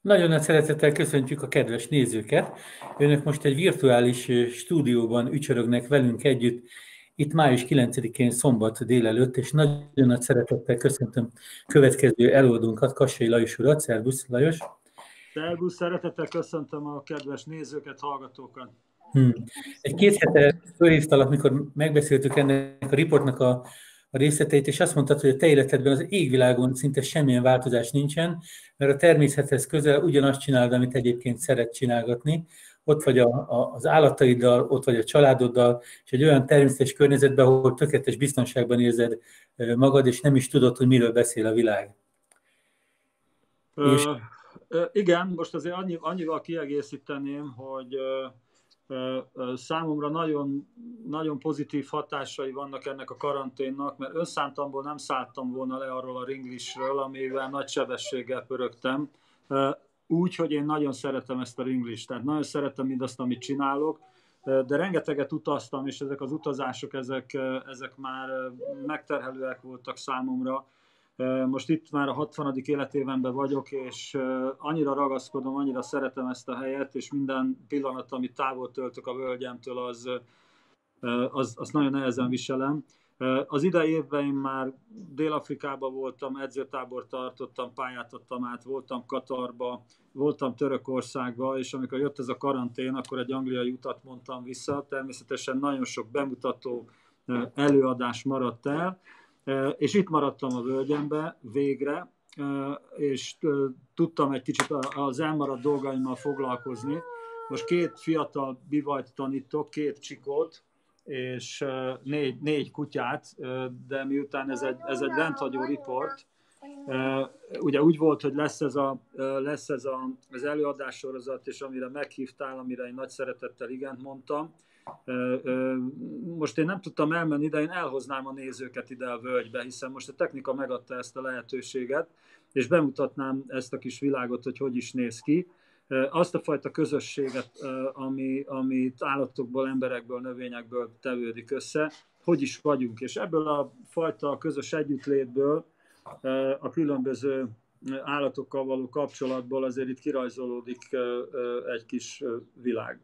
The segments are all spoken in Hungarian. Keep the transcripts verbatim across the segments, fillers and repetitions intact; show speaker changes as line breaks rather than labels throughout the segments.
Nagyon nagy szeretettel köszöntjük a kedves nézőket. Önök most egy virtuális stúdióban ücsörögnek velünk együtt, itt május kilencedikén szombat délelőtt, és nagyon nagy szeretettel köszöntöm következő előadónkat, Kassai Lajos urat. Szervusz, Lajos!
Szervusz, szeretettel köszöntöm a kedves nézőket, hallgatókat!
Hmm. Egy két hete fölhívtalak, mikor megbeszéltük ennek a riportnak a a részleteit, és azt mondtad, hogy a te életedben az égvilágon szinte semmilyen változás nincsen, mert a természethez közel ugyanazt csinálod, amit egyébként szeret csinálgatni. Ott vagy a, a, az állataiddal, ott vagy a családoddal, és egy olyan természetes környezetben, ahol tökéletes biztonságban érzed magad, és nem is tudod, hogy miről beszél a világ.
Ö, és... ö, igen, most azért annyi, annyival kiegészíteném, hogy ö, számomra nagyon, nagyon pozitív hatásai vannak ennek a karanténnak, mert önszántamból nem szálltam volna le arról a ringlisről, amivel nagy sebességgel pörögtem. Úgy, hogy én nagyon szeretem ezt a ringlist, tehát nagyon szeretem mindazt, amit csinálok, de rengeteget utaztam, és ezek az utazások, ezek, ezek már megterhelőek voltak számomra. Most itt már a hatvanadik életévenben vagyok, és annyira ragaszkodom, annyira szeretem ezt a helyet, és minden pillanat, amit távol töltök a völgyemtől, az, az, az nagyon nehezen viselem. Az idei évben én már Dél-Afrikában voltam, edzőtábort tartottam, pályát adtam át, voltam Katarba, voltam Törökországba, és amikor jött ez a karantén, akkor egy angliai utat mondtam vissza. Természetesen nagyon sok bemutató előadás maradt el, és itt maradtam a völgyembe végre, és tudtam egy kicsit az elmaradt dolgaimmal foglalkozni. Most két fiatal bivajt tanítok, két csikót, és négy, négy kutyát, de miután ez egy, ez egy rendhagyó riport, ugye úgy volt, hogy lesz ez, a, lesz ez a, az előadássorozat, és amire meghívtál, amire én nagy szeretettel igent mondtam. Most én nem tudtam elmenni, de én elhoznám a nézőket ide a völgybe, hiszen most a technika megadta ezt a lehetőséget, és bemutatnám ezt a kis világot, hogy hogy is néz ki. Azt a fajta közösséget, ami, amit állatokból, emberekből, növényekből tevődik össze, hogy is vagyunk. És ebből a fajta közös együttlétből, a különböző állatokkal való kapcsolatból azért itt kirajzolódik egy kis világ.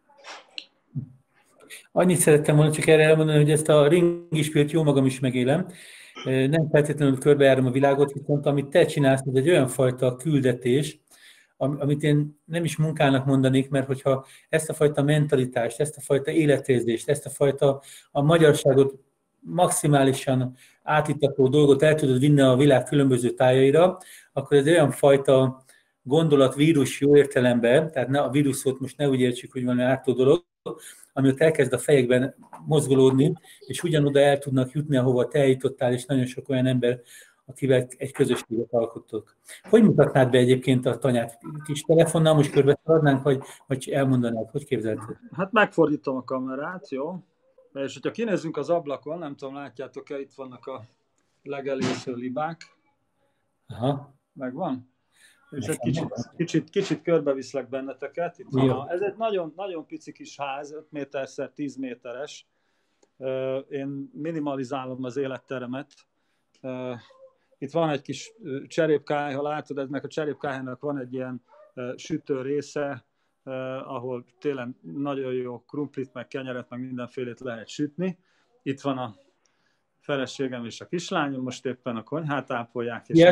Annyit szerettem volna csak erre elmondani, hogy ezt a ringispírt jó magam is megélem. Nem feltétlenül körbejárom a világot, viszont amit te csinálsz, ez egy olyan fajta küldetés, amit én nem is munkának mondanék, mert hogyha ezt a fajta mentalitást, ezt a fajta életérzést, ezt a fajta a magyarságot maximálisan átítató dolgot el tudod vinni a világ különböző tájaira, akkor ez olyan fajta gondolatvírus jó értelemben, tehát ne, a víruszot most ne úgy értsük, hogy valami ártó dolog, ami ott elkezd a fejekben mozgolódni, és ugyanoda el tudnak jutni, ahova te eljutottál, és nagyon sok olyan ember, akivel egy közösséget alkottok. Hogy mutatnád be egyébként a tanyát? Kis telefonnal most körbe adnánk, vagy, vagy elmondanád? Hogy képzelted?
Hát megfordítom a kamerát, jó? És hogyha kinézzünk az ablakon, nem tudom, látjátok-e, itt vannak a legelőször libák.
Aha.
Megvan? És egy kicsit, kicsit, kicsit körbeviszlek benneteket. Itt van a, ez egy nagyon, nagyon pici kis ház, öt méterszer tíz méteres. Én minimalizálom az életteremet. Itt van egy kis cserépkály, ha látod, ennek a cserépkályának van egy ilyen sütő része, ahol tényleg nagyon jó krumplit, meg kenyeret, meg mindenfélét lehet sütni. Itt van a feleségem és a kislányom, most éppen a konyhát ápolják. És,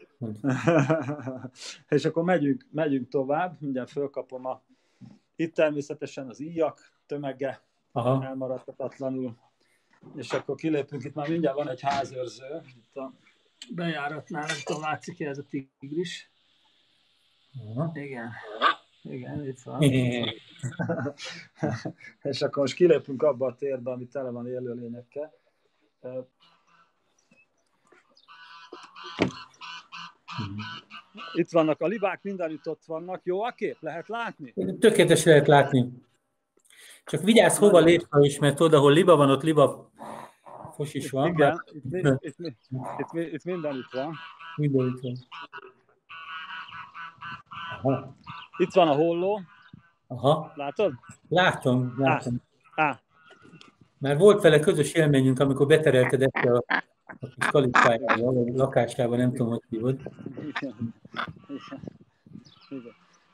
és akkor megyünk, megyünk tovább, mindjárt fölkapom a... Itt természetesen az íjak tömege, aha, elmaradhatatlanul. És akkor kilépünk, itt már mindjárt van egy házőrző, itt a bejáratnál, nem tudom, látszik-e ez a tigris? Aha. Igen. Igen, itt van. És akkor most kilépünk abba a térbe, ami tele van élőlényekkel. Itt vannak a libák, mindenütt ott vannak. Jó a kép? Lehet látni?
Tökéletes lehet látni. Csak vigyázz, hova lépsz is, mert oda, ahol liba van, ott liba fos is van.
Igen, itt, itt, itt, itt, itt mindenütt van.
Mindenütt van.
Aha. Itt van a holló.
Aha.
Látod?
Látom, látom.
Á. Á.
Már volt vele közös élményünk, amikor beterelted ezt a, a kis kalipájába, a lakásában, nem tudom, hogy hívod.
Igen. Igen.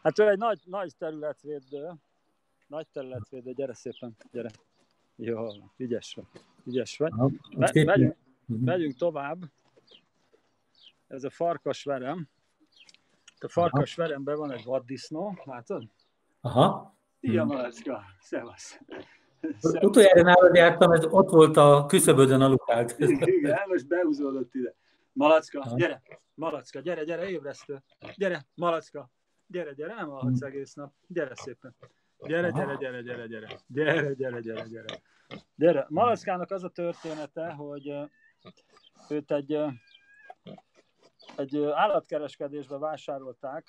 Hát ő egy nagy, nagy területvédő, nagy területvédő, gyere szépen, gyere. Jó, ügyes vagy, ügyes vagy. Me, megyünk, megyünk tovább. Ez a farkasverem. A farkasveremben van egy vaddisznó, látod?
Aha.
Szia, Malacska, szevasz.
Utoljára nálad jártam, ez ott volt a küszöbödön a lukád.
Igen, most behúzódott ide. Malacka, ha. gyere, Malacka, gyere, gyere, ébresztő. Gyere, Malacka, gyere, gyere, nem alhatsz egész nap. Gyere szépen. Gyere, gyere, gyere, gyere, gyere. Gyere, gyere, gyere, gyere. Gyere. Malackának az a története, hogy őt egy, egy állatkereskedésbe vásárolták.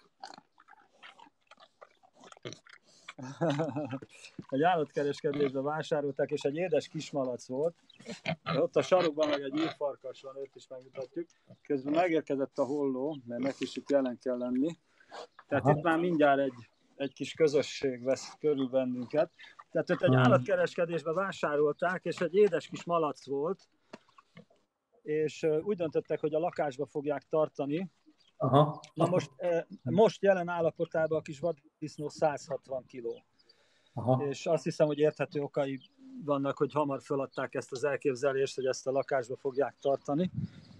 egy állatkereskedésbe vásárolták, és egy édes kismalac volt. Ott a sarokban meg egy írfarkas van, őt is megmutatjuk. Közben megérkezett a holló, mert neki is itt jelen kell lenni. Tehát Aha. itt már mindjárt egy, egy kis közösség vesz körül bennünket. Tehát őt egy Aha. állatkereskedésbe vásárolták, és egy édes kis malac volt, és úgy döntöttek, hogy a lakásba fogják tartani. Aha. Na most, most jelen állapotában a kis vaddisznó száz hatvan kiló. Aha. És azt hiszem, hogy érthető okai vannak, hogy hamar feladták ezt az elképzelést, hogy ezt a lakásba fogják tartani.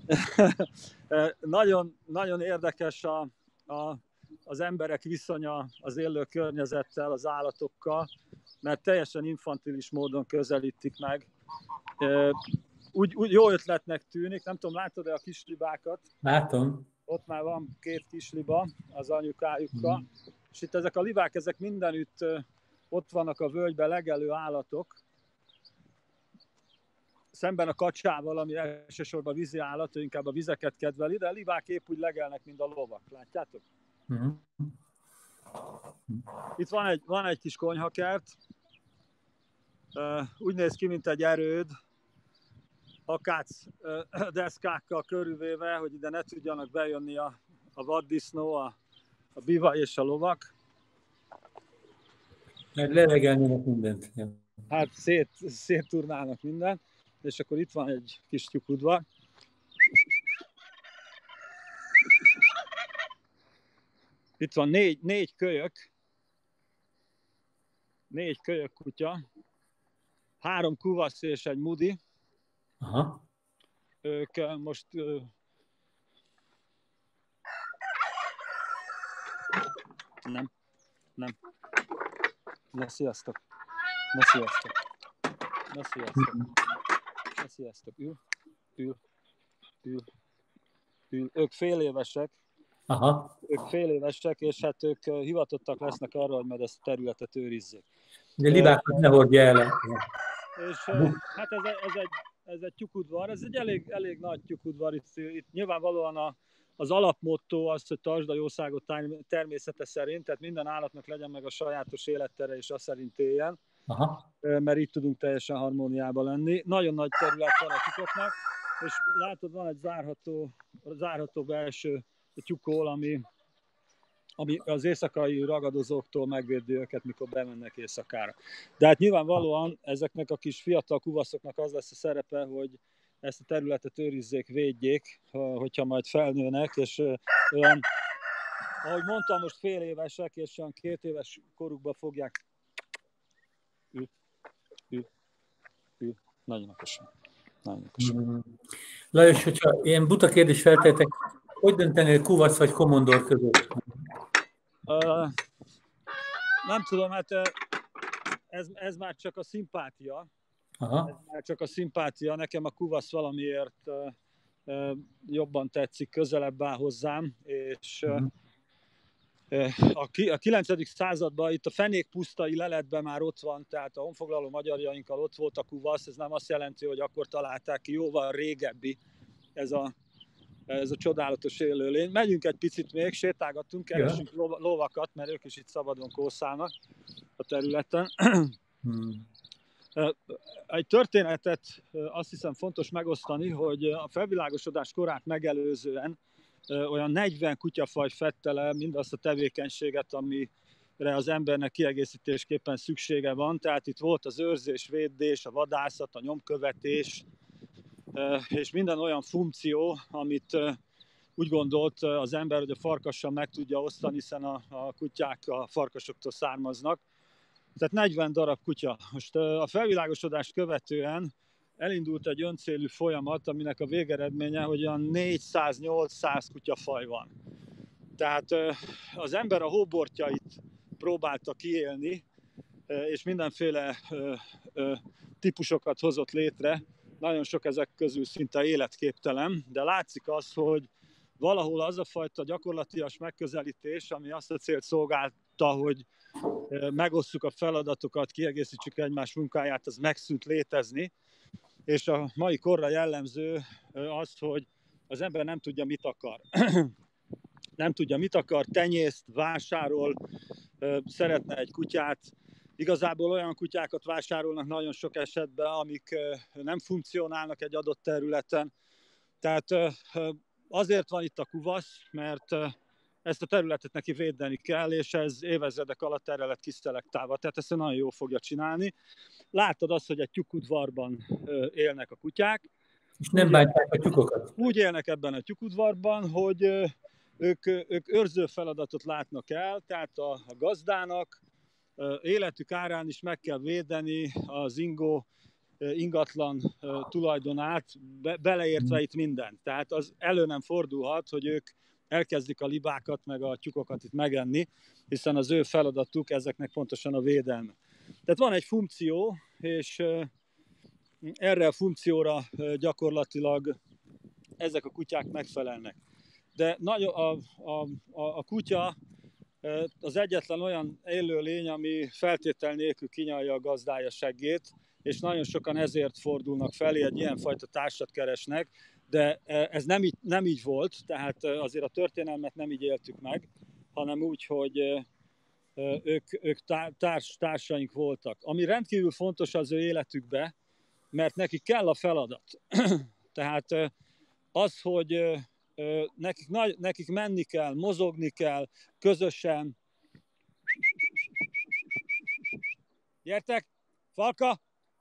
nagyon, nagyon érdekes a, a, az emberek viszonya az élő környezettel, az állatokkal, mert teljesen infantilis módon közelítik meg. Úgy, úgy jó ötletnek tűnik, nem tudom, látod-e a kislibákat?
Látom.
Ott már van két kisliba az anyukájukkal, mm. és itt ezek a libák, ezek mindenütt ott vannak a völgyben, legelő állatok, szemben a kacsával, ami elsősorban vízi állat, ő inkább a vizeket kedveli, de a libák épp úgy legelnek, mint a lovak, látjátok? Mm. Itt van egy, van egy kis konyhakert, úgy néz ki, mint egy erőd, akác deszkákkal körülvéve, hogy ide ne tudjanak bejönni a, a vaddisznó, a, a biva és a lovak.
Mert levegelnének mindent.
Hát szét, szétturnálnak mindent, és akkor itt van egy kis tyúkudvar. Itt van négy, négy kölyök, négy kölyök kutya, három kuvasz és egy mudi. Aha. Ők most nem, nem. Na sziasztok. Na sziasztok. Na sziasztok. Na sziasztok. Ül, ül, ül, ül. Ők fél évesek. Aha. Ők fél évesek, és hát ők hivatottak lesznek arra, hogy majd ezt a területet őrizzék.
De libákat ne hordja el.
És hát ez, ez egy Ez egy tyúkudvar, ez egy elég, elég nagy tyúkudvar, itt, itt nyilvánvalóan a, az alapmotto az, hogy tartsd a jószágot természete szerint, tehát minden állatnak legyen meg a sajátos élettere, és azt szerint éljen, Aha. mert így tudunk teljesen harmóniában lenni. Nagyon nagy terület van a tyúkoknak, és látod, van egy zárható, zárható belső tyúkol, ami, ami az éjszakai ragadozóktól megvédi őket, mikor bemennek éjszakára. De hát nyilvánvalóan ezeknek a kis fiatal kuvaszoknak az lesz a szerepe, hogy ezt a területet őrizzék, védjék, hogyha majd felnőnek, és olyan, ahogy mondtam, most fél évesek, és olyan két éves korukban fogják ül, ül, ül, nagyon okosan. Nagyon okosan.
Mm. Lajos, hogyha ilyen buta kérdést feltettek, hogy döntenél kuvasz vagy komondor között?
Uh, nem tudom, hát ez, ez már csak a szimpátia. Aha. Ez már csak a szimpátia. Nekem a kuvasz valamiért uh, uh, jobban tetszik, közelebb áll hozzám, és uh, uh, a, ki, a kilencedik században itt a fenékpusztai leletben már ott van, tehát a honfoglaló magyarjainkkal ott volt a kuvasz, ez nem azt jelenti, hogy akkor találták ki, jóval régebbi ez a ez a csodálatos élőlény. Megyünk egy picit még, sétálgatunk, keresünk ja. lovakat, mert ők is itt szabadon kószálnak a területen. Hmm. Egy történetet azt hiszem fontos megosztani, hogy a felvilágosodás korát megelőzően olyan negyven kutyafaj fedte le mindazt a tevékenységet, amire az embernek kiegészítésképpen szüksége van. Tehát itt volt az őrzés, védés, a vadászat, a nyomkövetés, és minden olyan funkció, amit úgy gondolt az ember, hogy a farkassal meg tudja osztani, hiszen a, a kutyák a farkasoktól származnak. Tehát negyven darab kutya. Most a felvilágosodást követően elindult egy öncélű folyamat, aminek a végeredménye, hogy olyan négyszáz-nyolcszáz kutyafaj van. Tehát az ember a hóbortjait próbálta kiélni, és mindenféle típusokat hozott létre. Nagyon sok ezek közül szinte életképtelen, de látszik az, hogy valahol az a fajta gyakorlatias megközelítés, ami azt a célt szolgálta, hogy megosszuk a feladatokat, kiegészítsük egymás munkáját, az megszűnt létezni, és a mai korra jellemző az, hogy az ember nem tudja, mit akar. Nem tudja, mit akar, tenyészt, vásárol, szeretne egy kutyát. Igazából olyan kutyákat vásárolnak nagyon sok esetben, amik nem funkcionálnak egy adott területen. Tehát azért van itt a kuvasz, mert ezt a területet neki védeni kell, és ez évezredek alatt erre lett kiszelektálva. Tehát ezt nagyon jól fogja csinálni. Látod azt, hogy egy tyúkudvarban élnek a kutyák.
És nem bántják a tyúkokat.
Úgy élnek ebben a tyúkudvarban, hogy ők, ők őrző feladatot látnak el, tehát a, a gazdának életük árán is meg kell védeni az ingó, ingatlan tulajdonát, be, beleértve itt mindent. Tehát az elő nem fordulhat, hogy ők elkezdik a libákat, meg a tyúkokat itt megenni, hiszen az ő feladatuk ezeknek pontosan a védelme. Tehát van egy funkció, és erre a funkcióra gyakorlatilag ezek a kutyák megfelelnek. De nagyon, a, a, a, a kutya az egyetlen olyan élőlény, ami feltétel nélkül kinyalja a gazdája seggét, és nagyon sokan ezért fordulnak felé, egy ilyenfajta társat keresnek, de ez nem így, nem így volt, tehát azért a történelmet nem így éltük meg, hanem úgy, hogy ők, ők társ, társaink voltak. Ami rendkívül fontos az ő életükbe, mert nekik kell a feladat. Tehát az, hogy nekik, nekik menni kell, mozogni kell, közösen. Gyertek, Falka!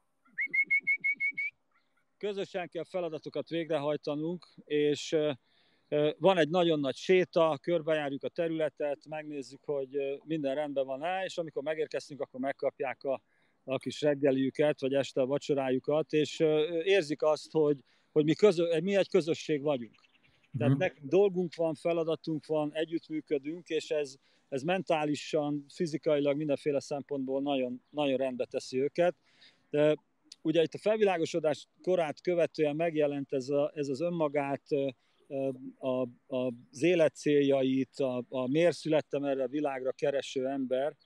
Közösen kell feladatokat végrehajtanunk, és van egy nagyon nagy séta, körbejárjuk a területet, megnézzük, hogy minden rendben van-e, és amikor megérkeztünk, akkor megkapják a, a kis reggeliüket, vagy este a vacsorájukat, és érzik azt, hogy, hogy mi, közö, mi egy közösség vagyunk. Tehát nekünk dolgunk van, feladatunk van, együttműködünk, és ez, ez mentálisan, fizikailag, mindenféle szempontból nagyon, nagyon rendbe teszi őket. De ugye itt a felvilágosodás korát követően megjelent ez, a, ez az önmagát, a, a, az élet céljait, a, a miért születtem erre a világra kereső ember,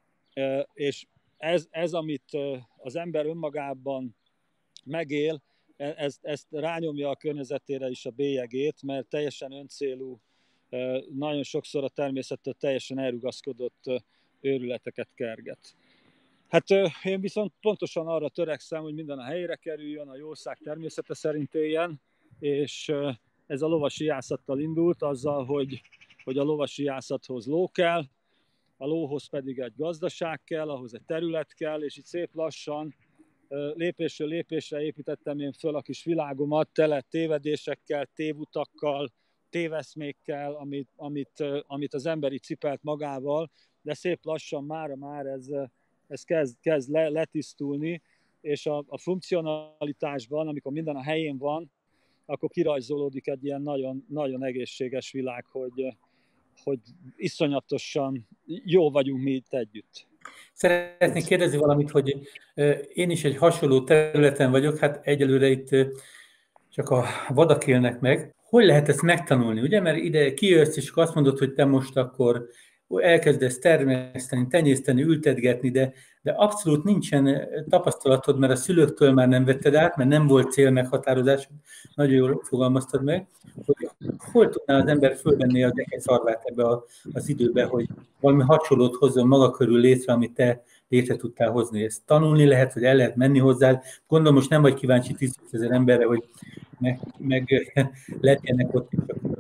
és ez, ez, amit az ember önmagában megél, ezt, ezt rányomja a környezetére is a bélyegét, mert teljesen öncélú, nagyon sokszor a természettől teljesen elrugaszkodott őrületeket kerget. Hát én viszont pontosan arra törekszem, hogy minden a helyére kerüljön, a jószág természete szerint éljen, és ez a lovasi ijászattal indult, azzal, hogy, hogy a lovasi ijászathoz ló kell, a lóhoz pedig egy gazdaság kell, ahhoz egy terület kell, és így szép lassan, lépésről lépésre építettem én föl a kis világomat, tele tévedésekkel, tévutakkal, téveszmékkel, amit, amit, amit az ember így cipelt magával, de szép lassan mára már ez, ez kezd, kezd le, letisztulni, és a, a funkcionalitásban, amikor minden a helyén van, akkor kirajzolódik egy ilyen nagyon, nagyon egészséges világ, hogy, hogy iszonyatosan jó vagyunk mi itt együtt.
Szeretnék kérdezni valamit, hogy én is egy hasonló területen vagyok, hát egyelőre itt csak a vadak élnek meg. Hogy lehet ezt megtanulni, ugye? Mert ide kijössz, és azt mondod, hogy te most akkor elkezdesz termeszteni, tenyészteni, ültetgetni, de, de abszolút nincsen tapasztalatod, mert a szülőktől már nem vetted át, mert nem volt célmeghatározás, nagyon jól fogalmaztad meg, hogy hol tudná az ember fölvenni a gyerek szarvát ebbe a, az időbe, hogy valami hasonlót hozzon maga körül létre, amit te létre tudtál hozni. Ezt tanulni lehet, hogy el lehet menni hozzá. Gondolom, most nem vagy kíváncsi tízezer emberre, hogy meg, meg legyenek ott.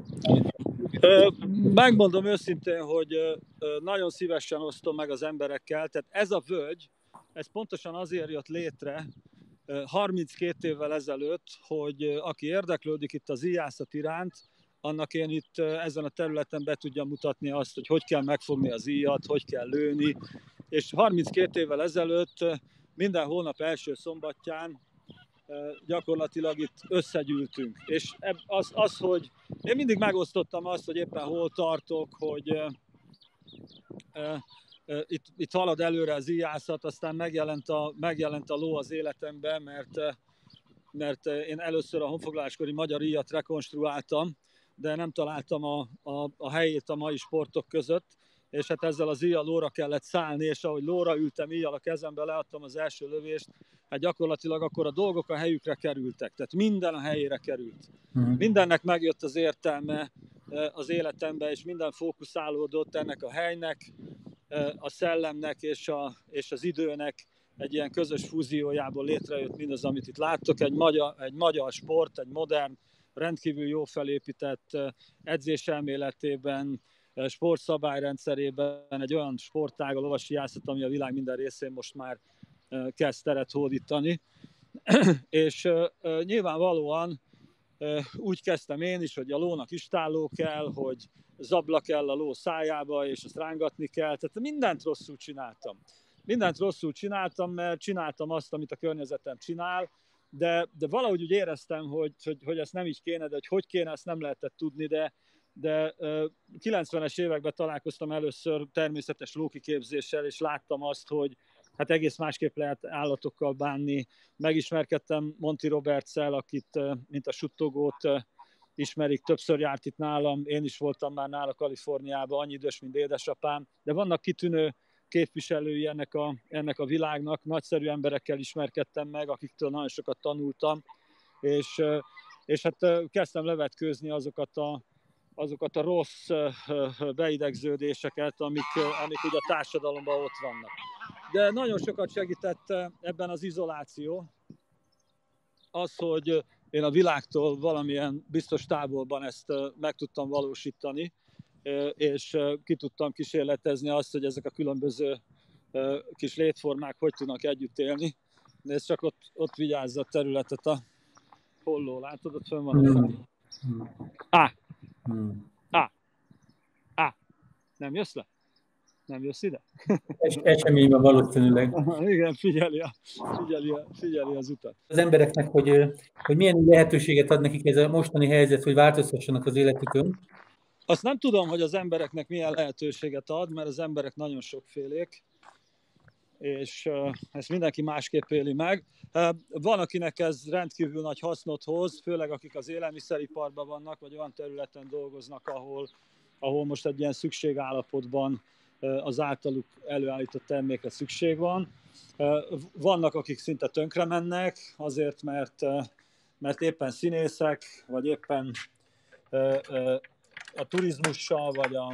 Megmondom őszintén, hogy nagyon szívesen osztom meg az emberekkel, tehát ez a völgy, ez pontosan azért jött létre harminckét évvel ezelőtt, hogy aki érdeklődik itt az ijászat iránt, annak én itt ezen a területen be tudjam mutatni azt, hogy hogy kell megfogni az íjat, hogy kell lőni, és harminckét évvel ezelőtt minden hónap első szombatján gyakorlatilag itt összegyűltünk. És az, az, hogy én mindig megosztottam azt, hogy éppen hol tartok, hogy uh, uh, uh, itt, itt halad előre az íjászat, aztán megjelent a, megjelent a ló az életemben, mert, uh, mert én először a honfoglaláskori magyar íjat rekonstruáltam, de nem találtam a, a, a helyét a mai sportok között, és hát ezzel az íjjal lóra kellett szállni, és ahogy lóra ültem, íjjal a kezembe, leadtam az első lövést, hát gyakorlatilag akkor a dolgok a helyükre kerültek, tehát minden a helyére került. Uh-huh. Mindennek megjött az értelme az életembe, és minden fókuszálódott ennek a helynek, a szellemnek és, a, és az időnek egy ilyen közös fúziójából létrejött mindaz, amit itt láttok, egy magyar, egy magyar sport, egy modern, rendkívül jó felépített edzéselméletében, sportszabályrendszerében egy olyan sportág, a lovasiászat, ami a világ minden részén most már kezd teret hódítani. És uh, nyilvánvalóan uh, úgy kezdtem én is, hogy a lónak istálló kell, hogy zabla kell a ló szájába, és azt rángatni kell. Tehát mindent rosszul csináltam. Mindent rosszul csináltam, mert csináltam azt, amit a környezetem csinál, de, de valahogy úgy éreztem, hogy, hogy, hogy ezt nem így kéne, de hogy hogy kéne, ezt nem lehetett tudni, de de kilencvenes években találkoztam először természetes lókiképzéssel, és láttam azt, hogy hát egész másképp lehet állatokkal bánni. Megismerkedtem Monty Robertszel, akit, mint a suttogót ismerik, többször járt itt nálam, én is voltam már nála Kaliforniában, annyi idős, mint édesapám, de vannak kitűnő képviselői ennek a, ennek a világnak, nagyszerű emberekkel ismerkedtem meg, akiktől nagyon sokat tanultam, és, és hát kezdtem levetkőzni azokat a azokat a rossz beidegződéseket, amik, amik ugye a társadalomban ott vannak. De nagyon sokat segített ebben az izoláció, az, hogy én a világtól valamilyen biztos távolban ezt meg tudtam valósítani, és ki tudtam kísérletezni azt, hogy ezek a különböző kis létformák hogy tudnak együtt élni. Nézd csak, ott, ott vigyázza a területet a holló, látod, ott fönn van a Á! Hmm. Á! Á! Nem jössz le? Nem jössz ide?
Eseményben valószínűleg.
Igen, figyeli, a, figyeli, a, figyeli az utat.
Az embereknek, hogy, hogy milyen lehetőséget ad nekik ez a mostani helyzet, hogy változtassanak az életükön?
Azt nem tudom, hogy az embereknek milyen lehetőséget ad, mert az emberek nagyon sokfélék, és uh, ezt mindenki másképp éli meg. Uh, van, akinek ez rendkívül nagy hasznot hoz, főleg akik az élelmiszeriparban vannak, vagy olyan területen dolgoznak, ahol, ahol most egy ilyen szükségállapotban uh, az általuk előállított termékre szükség van. Uh, vannak, akik szinte tönkre mennek, azért, mert, uh, mert éppen színészek, vagy éppen uh, uh, a turizmussal, vagy a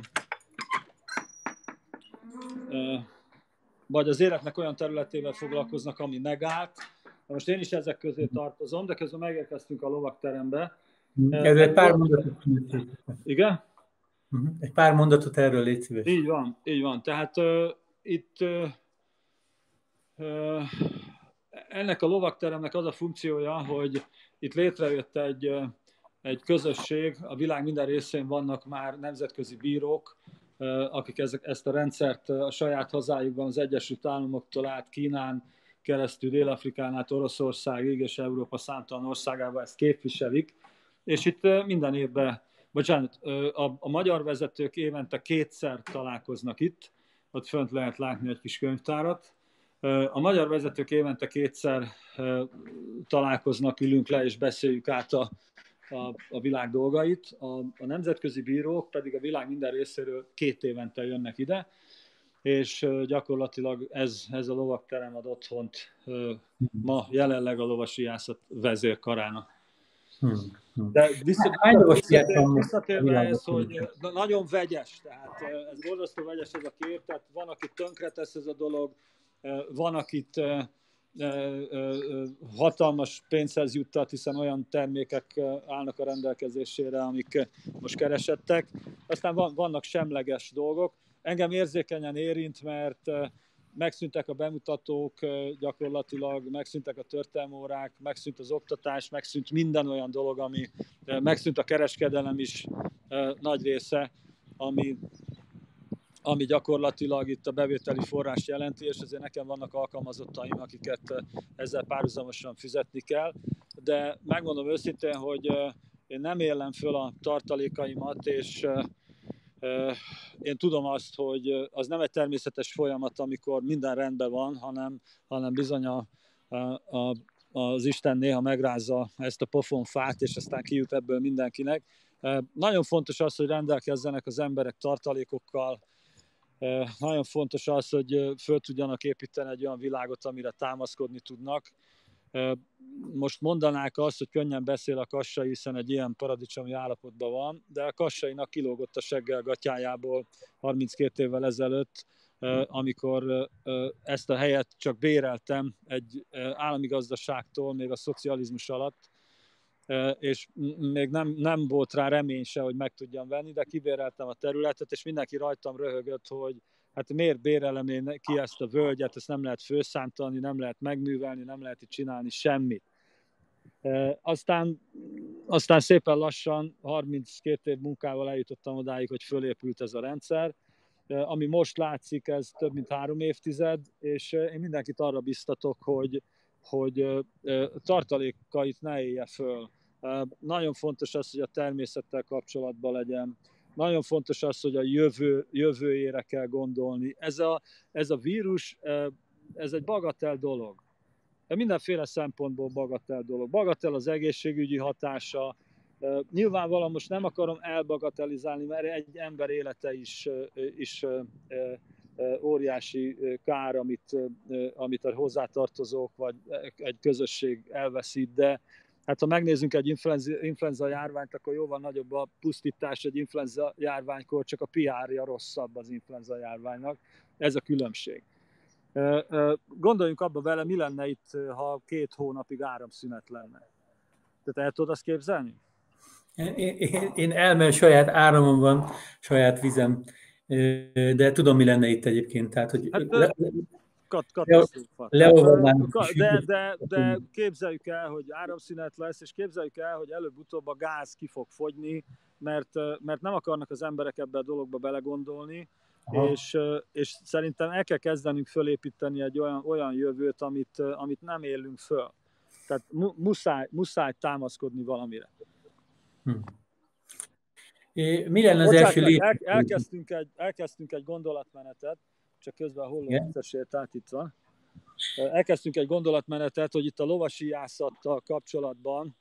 uh, vagy az életnek olyan területével foglalkoznak, ami megállt. Most én is ezek közé tartozom, de közben megérkeztünk a lovakterembe.
Ez egy pár mondatot.
Igen?
Egy pár mondatot erről légy szíves.
Így van, így van. Tehát uh, itt uh, uh, ennek a lovakteremnek az a funkciója, hogy itt létrejött egy, uh, egy közösség, a világ minden részén vannak már nemzetközi bírók, akik ezek, ezt a rendszert a saját hazájukban, az Egyesült Államoktól át Kínán keresztül, Dél-Afrikán át Oroszországig és Európa számtalan országában ezt képviselik. És itt minden évben, bocsánat, a, a magyar vezetők évente kétszer találkoznak itt, ott fönt lehet látni egy kis könyvtárat. A magyar vezetők évente kétszer találkoznak, ülünk le és beszéljük át a A, a világ dolgait, a, a nemzetközi bírók pedig a világ minden részéről két évente jönnek ide, és gyakorlatilag ez, ez a lovakterem ad otthont ma jelenleg a lovasiászat vezérkarának. De visszatérve visszatér ez, hogy nagyon vegyes, tehát ez borzasztó vegyes ez a kép, tehát van, akit tönkretesz ez a dolog, van, akit hatalmas pénzhez juttat, hiszen olyan termékek állnak a rendelkezésére, amik most keresettek. Aztán van, vannak semleges dolgok. Engem érzékenyen érint, mert megszűntek a bemutatók gyakorlatilag, megszűntek a történelmórák, megszűnt az oktatás, megszűnt minden olyan dolog, ami megszűnt a kereskedelem is nagy része, ami, ami gyakorlatilag itt a bevételi forrás jelenti, és ezért nekem vannak alkalmazottaim, akiket ezzel párhuzamosan fizetni kell. De megmondom őszintén, hogy én nem élem föl a tartalékaimat, és én tudom azt, hogy az nem egy természetes folyamat, amikor minden rendben van, hanem, hanem bizony a, a, az Isten néha megrázza ezt a pofonfát, és aztán kijut ebből mindenkinek. Nagyon fontos az, hogy rendelkezzenek az emberek tartalékokkal, nagyon fontos az, hogy föl tudjanak építeni egy olyan világot, amire támaszkodni tudnak. Most mondanák azt, hogy könnyen beszél a Kassai, hiszen egy ilyen paradicsomi állapotban van, de a Kassainak kilógott a seggel gatyájából harminckét évvel ezelőtt, amikor ezt a helyet csak béreltem egy állami gazdaságtól, még a szocializmus alatt, és még nem, nem volt rá remény se, hogy meg tudjam venni, de kibéreltem a területet, és mindenki rajtam röhögött, hogy hát miért bérelem én ki ezt a völgyet, ezt nem lehet főszámtani, nem lehet megművelni, nem lehet itt csinálni semmit. E, aztán, aztán szépen lassan, harminckét év munkával eljutottam odáig, hogy fölépült ez a rendszer. E, ami most látszik, ez több mint három évtized, és én mindenkit arra biztatok, hogy, hogy e, tartalékait ne élje föl. E, nagyon fontos az, hogy a természettel kapcsolatban legyen. Nagyon fontos az, hogy a jövő, jövőjére kell gondolni. Ez a, ez a vírus, ez egy bagatel dolog. Mindenféle szempontból bagatel dolog. Bagatel az egészségügyi hatása. Nyilvánvalóan most nem akarom elbagatelizálni, mert egy ember élete is, is óriási kár, amit, amit a hozzátartozók vagy egy közösség elveszít, de hát ha megnézzünk egy influenza, influenza járványt, akkor jóval nagyobb a pusztítás egy influenza járványkor, csak a pé er-ja rosszabb az influenza járványnak. Ez a különbség. Gondoljunk abba vele, mi lenne itt, ha két hónapig áramszünet lenne. Tehát el tudod azt képzelni?
Én, én elmen saját áramom van, saját vizem, de tudom, mi lenne itt egyébként. Tehát, hogy
hát,
le,
kat, katasztrófa. De, de, de képzeljük el, hogy áramszünet lesz, és képzeljük el, hogy előbb-utóbb a gáz ki fog fogyni, mert, mert nem akarnak az emberek ebbe a dologba belegondolni, és, és szerintem el kell kezdenünk fölépíteni egy olyan, olyan jövőt, amit, amit nem élünk föl. Tehát mu, muszáj, muszáj támaszkodni valamire.
Hm. É, mi lenne az
Bocsánat,
első lépés?
El, elkezdtünk, egy, elkezdtünk egy gondolatmenetet, csak közben a hollómentesért át itt van. Elkezdtünk egy gondolatmenetet, hogy itt a lovasíjászattal kapcsolatban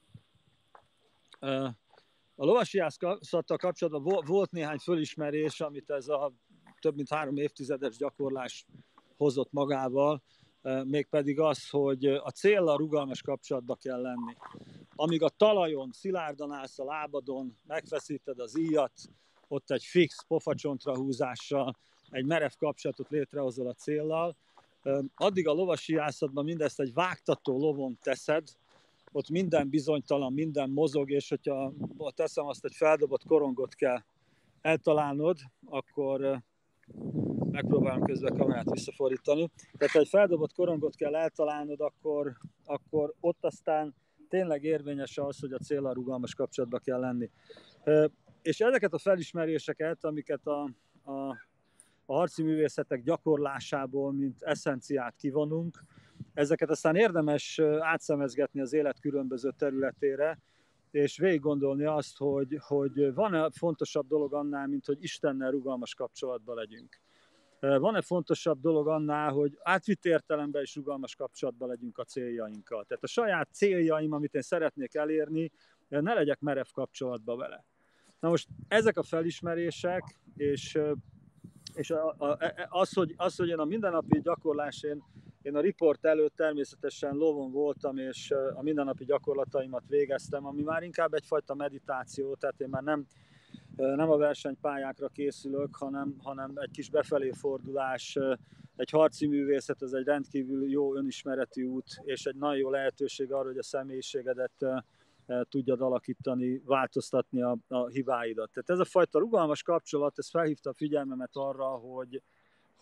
a lovasíjászattal kapcsolatban volt néhány fölismerés, amit ez a több mint három évtizedes gyakorlás hozott magával, mégpedig az, hogy a céllal rugalmas kapcsolatba kell lenni. Amíg a talajon szilárdan állsz a lábadon, megfeszíted az íjat, ott egy fix pofacsontra húzással, egy merev kapcsolatot létrehozol a céllal, addig a lovasíjászatban mindezt egy vágtató lovon teszed, ott minden bizonytalan, minden mozog, és hogyha teszem azt, egy feldobott korongot kell eltalálnod, akkor megpróbálom közben a kamerát visszafordítani. Tehát ha egy feldobott korongot kell eltalálnod, akkor, akkor ott aztán tényleg érvényes az, hogy a céllal rugalmas kapcsolatba kell lenni. És ezeket a felismeréseket, amiket a, a, a harci művészetek gyakorlásából, mint eszenciát kivonunk, ezeket aztán érdemes átszemezgetni az élet különböző területére, és végig gondolni azt, hogy, hogy van-e fontosabb dolog annál, mint hogy Istennel rugalmas kapcsolatban legyünk. Van-e fontosabb dolog annál, hogy átvitt értelemben is rugalmas kapcsolatban legyünk a céljainkkal. Tehát a saját céljaim, amit én szeretnék elérni, ne legyek merev kapcsolatban vele. Na most ezek a felismerések, és, és a, a, az, hogy, az, hogy én a mindennapi gyakorlásén, én a riport előtt természetesen lovon voltam, és a mindennapi gyakorlataimat végeztem, ami már inkább egyfajta meditáció, tehát én már nem, nem a versenypályákra készülök, hanem, hanem egy kis befelé fordulás, egy harci művészet, ez egy rendkívül jó önismereti út, és egy nagyon jó lehetőség arra, hogy a személyiségedet tudjad alakítani, változtatni a, a hibáidat. Tehát ez a fajta rugalmas kapcsolat, ez felhívta a figyelmemet arra, hogy,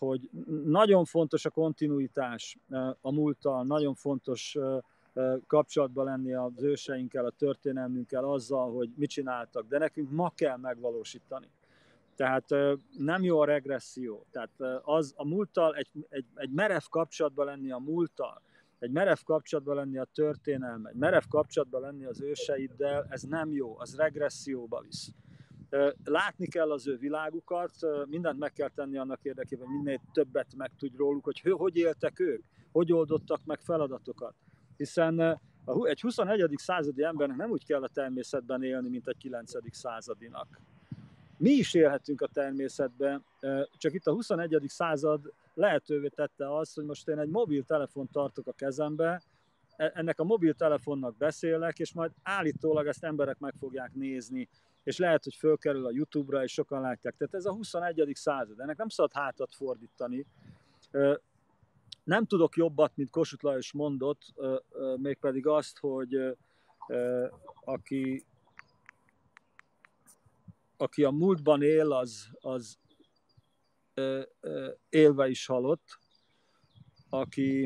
hogy nagyon fontos a kontinuitás a múlttal, nagyon fontos kapcsolatban lenni az őseinkkel, a történelmünkkel, azzal, hogy mit csináltak, de nekünk ma kell megvalósítani. Tehát nem jó a regresszió. Tehát az a múlttal, egy, egy, egy merev kapcsolatban lenni a múlttal, egy merev kapcsolatban lenni a történelme, egy merev kapcsolatban lenni az őseiddel, ez nem jó, az regresszióba visz. Látni kell az ő világukat, mindent meg kell tenni annak érdekében, hogy minél többet megtudj róluk, hogy hogy éltek ők, hogy oldottak meg feladatokat. Hiszen egy huszonegyedik századi embernek nem úgy kell a természetben élni, mint egy kilencedik századinak. Mi is élhetünk a természetben, csak itt a huszonegyedik század lehetővé tette azt, hogy most én egy mobiltelefont tartok a kezembe, ennek a mobiltelefonnak beszélek, és majd állítólag ezt emberek meg fogják nézni, és lehet, hogy fölkerül a YouTube-ra, és sokan látják. Tehát ez a huszonegyedik század, ennek nem szabad hátat fordítani. Nem tudok jobbat, mint Kossuth Lajos mondott, mégpedig azt, hogy aki, aki a múltban él, az, az élve is halott, aki,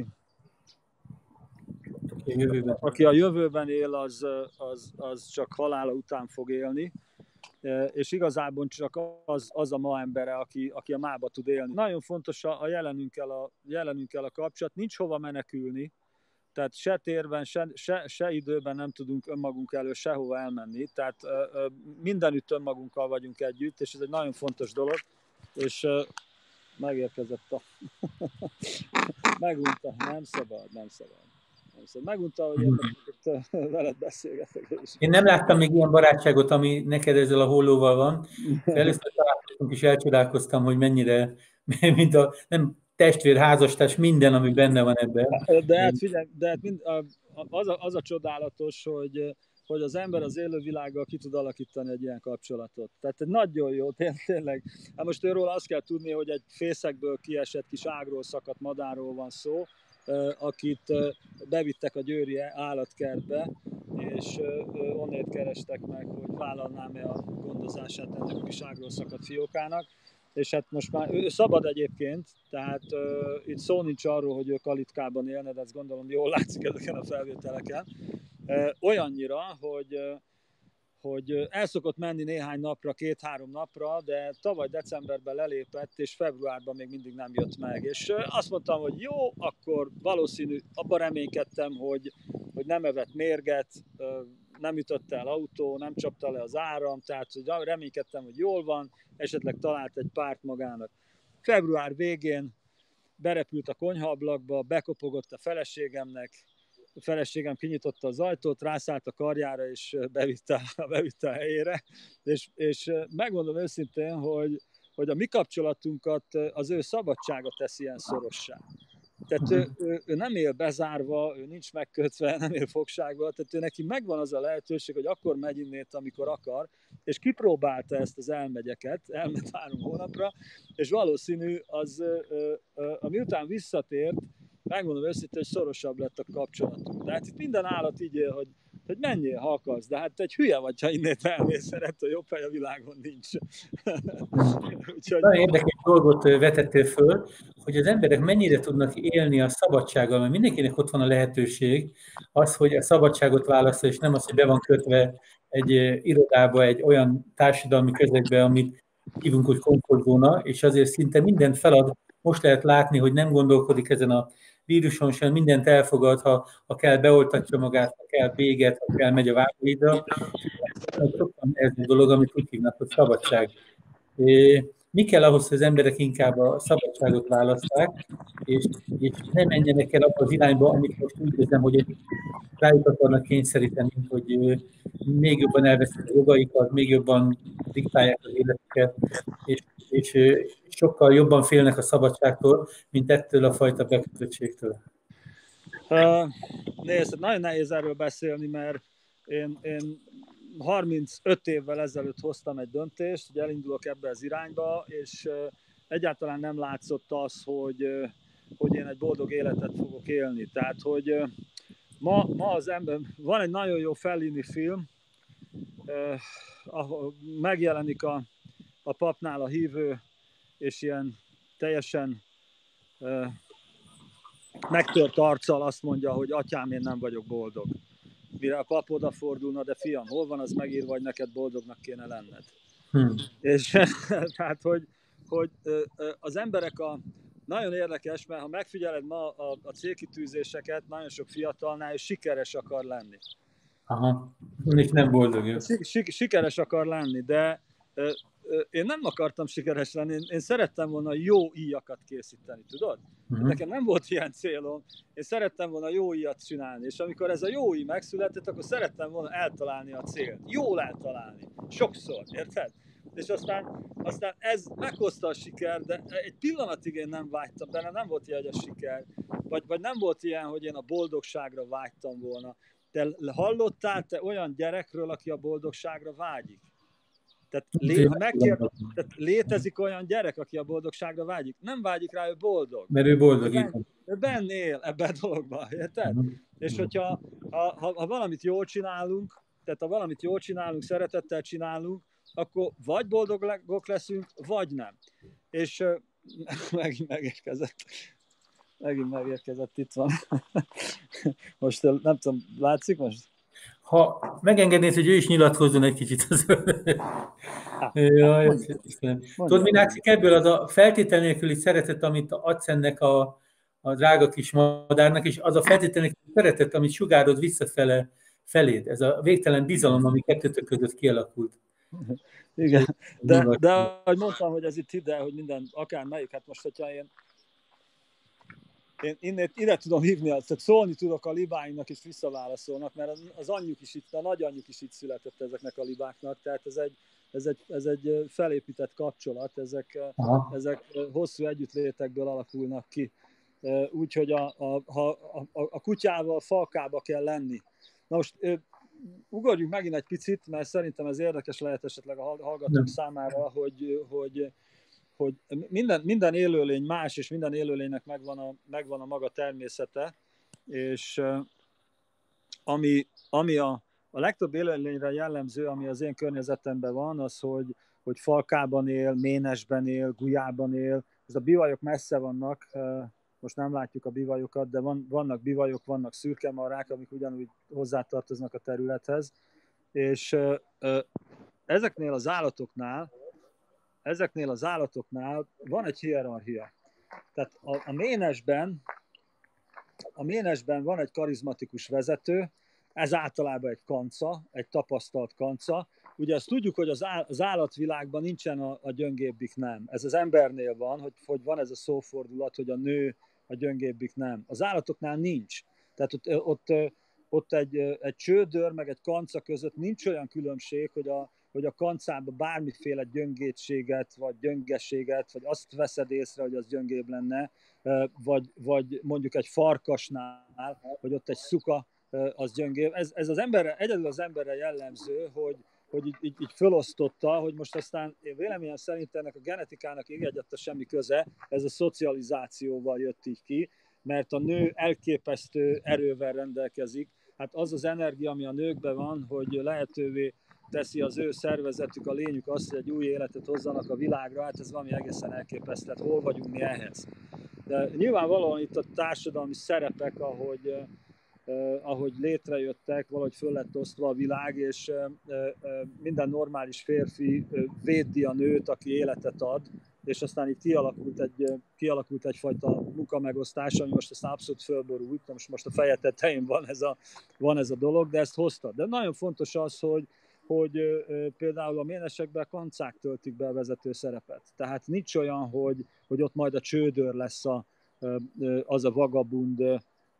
aki a jövőben él, az, az, az csak halála után fog élni, és igazából csak az, az a ma embere, aki, aki a mába tud élni. Nagyon fontos a jelenünkkel a, jelenünkkel a kapcsolat, nincs hova menekülni, tehát se térben, se, se, se időben nem tudunk önmagunk elől sehova elmenni, tehát mindenütt önmagunkkal vagyunk együtt, és ez egy nagyon fontos dolog, és megérkezett a... Megunta, nem szabad, nem szabad. Megunta, hogy én most veled beszélgetek.
Én nem láttam még ilyen barátságot, ami neked ezzel a hollóval van. Először találkoztunk, és elcsodálkoztam, hogy mennyire, mint a nem testvér, házastárs, minden, ami benne van ebben.
De hát figyelj, de hát mind, az, a, az a csodálatos, hogy, hogy az ember az élővilággal ki tud alakítani egy ilyen kapcsolatot. Tehát nagyon jó, tényleg. Hát most őről azt kell tudni, hogy egy fészekből kiesett kis ágról szakadt madárról van szó, akit bevittek a győri állatkertbe, és onnét kerestek meg, hogy vállalnám-e a gondozását ennek a kis ágról szakadt fiókának. És hát most már ő szabad egyébként, tehát uh, itt szó nincs arról, hogy ő kalitkában élne, de ezt gondolom jól látszik ezeken a felvételeken. Uh, olyannyira, hogy, uh, hogy el szokott menni néhány napra, két-három napra, de tavaly decemberben lelépett, és februárban még mindig nem jött meg. És uh, azt mondtam, hogy jó, akkor valószínű, abban reménykedtem, hogy, hogy nem evett mérget, uh, nem ütött el autó, nem csapta le az áram, tehát hogy reménykedtem, hogy jól van, esetleg talált egy párt magának. Február végén berepült a konyhaablakba, bekopogott a feleségemnek, a feleségem kinyitotta az ajtót, rászállt a karjára, és bevitte, bevitte a helyére. És, és megmondom őszintén, hogy, hogy a mi kapcsolatunkat az ő szabadsága teszi ilyen szorossá. Tehát ő, ő, ő nem él bezárva, ő nincs megkötve, nem él fogságban, tehát ő neki megvan az a lehetőség, hogy akkor megy innét, amikor akar, és kipróbálta ezt az elmegyeket, elment három hónapra, és valószínű az, ami után visszatért, megmondom őszintén, hogy szorosabb lett a kapcsolatunk. De hát itt minden állat így él, hogy, hogy menjél, ha akarsz, de hát egy hülye vagy, ha innét elmész, mert ettől jobb hely a világon nincs.
Úgyhogy... Nagyon érdekes dolgot vetettél föl, hogy az emberek mennyire tudnak élni a szabadsággal, mert mindenkinek ott van a lehetőség, az, hogy a szabadságot válaszol, és nem az, hogy be van kötve egy irodába, egy olyan társadalmi közegbe, amit hívunk, hogy komfortzóna, és azért szinte mindent felad. Most lehet látni, hogy nem gondolkodik ezen a víruson sem, mindent elfogad, ha, ha kell, beoltatja magát, ha kell, véget, ha kell, megy a vágóhídra. Ez sokkal nehezebb dolog, amit úgy hívnak, hogy szabadság. Mi kell ahhoz, hogy az emberek inkább a szabadságot választák, és, és ne menjenek el abba az irányba, amit most úgy érzem, hogy rájuk akarnak kényszeríteni, hogy még jobban elveszik a jogaikat, még jobban diktálják az életüket, és, és sokkal jobban félnek a szabadságtól, mint ettől a fajta bekötöttségtől.
Uh, nézd, nagyon nehéz erről beszélni, mert én, én harmincöt évvel ezelőtt hoztam egy döntést, hogy elindulok ebbe az irányba, és uh, egyáltalán nem látszott az, hogy, uh, hogy én egy boldog életet fogok élni. Tehát, hogy uh, ma, ma az ember, van egy nagyon jó Fellini film, uh, ahol megjelenik a, a papnál a hívő, és ilyen teljesen megtört arccal azt mondja, hogy atyám, én nem vagyok boldog. Mire a pap odafordulna, de fiam, hol van az megírva, hogy neked boldognak kéne lenned? Hmm. És tehát, hogy, hogy az emberek a, nagyon érdekes, mert ha megfigyeled ma a, a célkitűzéseket, nagyon sok fiatalnál, és sikeres akar lenni.
Aha, és nem boldog.
Sik, sik, sikeres akar lenni, de ö, ö, én nem akartam sikeres lenni, én, én szerettem volna jó íjakat készíteni, tudod? Uh-huh. Nekem nem volt ilyen célom, én szerettem volna jó íjat csinálni, és amikor ez a jó íj megszületett, akkor szerettem volna eltalálni a célt, jól eltalálni, sokszor, érted? És aztán, aztán ez meghozta a siker, de egy pillanatig én nem vágytam, benne nem volt ilyen, hogy a siker, vagy, vagy nem volt ilyen, hogy én a boldogságra vágytam volna. Te hallottál te olyan gyerekről, aki a boldogságra vágyik? Tehát, lé, ha megkér, tehát létezik olyan gyerek, aki a boldogságra vágyik? Nem vágyik rá, ő boldog.
Mert ő boldog.
Ben, ő benne él ebben a dologban, érted? Uh-huh. És hogyha ha, ha, ha valamit jól csinálunk, tehát ha valamit jól csinálunk, szeretettel csinálunk, akkor vagy boldogok leszünk, vagy nem. És uh, megint megérkezett. Megint megérkezett, itt van. Most nem tudom, látszik most?
Ha megengednéd, hogy ő is nyilatkozzon egy kicsit. Az... Jaj, tudod, mi látszik ebből? Az a feltétel nélküli szeretet, amit adsz ennek a, a drága kis madárnak, és az a feltétel nélküli szeretet, amit sugárod visszafele feléd. Ez a végtelen bizalom, ami kettőtök között kialakult.
Igen, de, de ahogy mondtam, hogy ez itt ide, hogy minden, akár melyik, hát most, hogyha én Én innét, ide tudom hívni, tehát szólni tudok a libáinknak, és visszaválaszolnak, mert az, az anyjuk is itt, a nagyanyjuk is itt született ezeknek a libáknak, tehát ez egy, ez egy, ez egy felépített kapcsolat, ezek, ezek hosszú együttlétekből alakulnak ki. Úgyhogy a, a, a, a, a kutyával falkába kell lenni. Na most ugorjunk megint egy picit, mert szerintem ez érdekes lehet esetleg a hallgatók számára, hogy, hogy hogy minden, minden élőlény más, és minden élőlénynek megvan a, megvan a maga természete, és ami, ami a, a legtöbb élőlényre jellemző, ami az én környezetemben van, az, hogy, hogy falkában él, ménesben él, gulyában él. Ez a bivajok messze vannak, most nem látjuk a bivajokat, de van, vannak bivajok, vannak szürkemarrák, amik ugyanúgy hozzátartoznak a területhez, és ezeknél az állatoknál Ezeknél az állatoknál van egy hierarchia. Tehát a, a ménesben, a ménesben van egy karizmatikus vezető, ez általában egy kanca, egy tapasztalt kanca. Ugye azt tudjuk, hogy az, áll, az állatvilágban nincsen a, a gyöngébbik nem. Ez az embernél van, hogy, hogy van ez a szófordulat, hogy a nő a gyöngébbik nem. Az állatoknál nincs. Tehát ott, ott, ott egy, egy csődör meg egy kanca között nincs olyan különbség, hogy a hogy a kancában bármiféle gyöngétséget, vagy gyöngességet, vagy azt veszed észre, hogy az gyöngébb lenne, vagy, vagy mondjuk egy farkasnál, hogy ott egy szuka, az gyöngébb. Ez, ez az emberre, egyedül az emberre jellemző, hogy, hogy így, így, így fölosztotta, hogy most aztán én véleményem szerint ennek a genetikának igazán semmi köze, ez a szocializációval jött így ki, mert a nő elképesztő erővel rendelkezik. Hát az az energia, ami a nőkben van, hogy lehetővé teszi az ő szervezetük, a lényük azt, hogy egy új életet hozzanak a világra, hát ez valami egészen elképesztő, hát hol vagyunk mi ehhez. De nyilvánvalóan itt a társadalmi szerepek, ahogy, eh, ahogy létrejöttek, valahogy föl lett osztva a világ, és eh, eh, minden normális férfi eh, védi a nőt, aki életet ad, és aztán itt kialakult, egy, kialakult egyfajta munkamegosztás, ami most aztán abszolút fölborult, most, most a feje tetején van ez, a, van ez a dolog, de ezt hozta. De nagyon fontos az, hogy hogy ö, például a ménesekben a kancák töltik be a vezető szerepet. Tehát nincs olyan, hogy, hogy ott majd a csődör lesz a, ö, az a vagabund ö,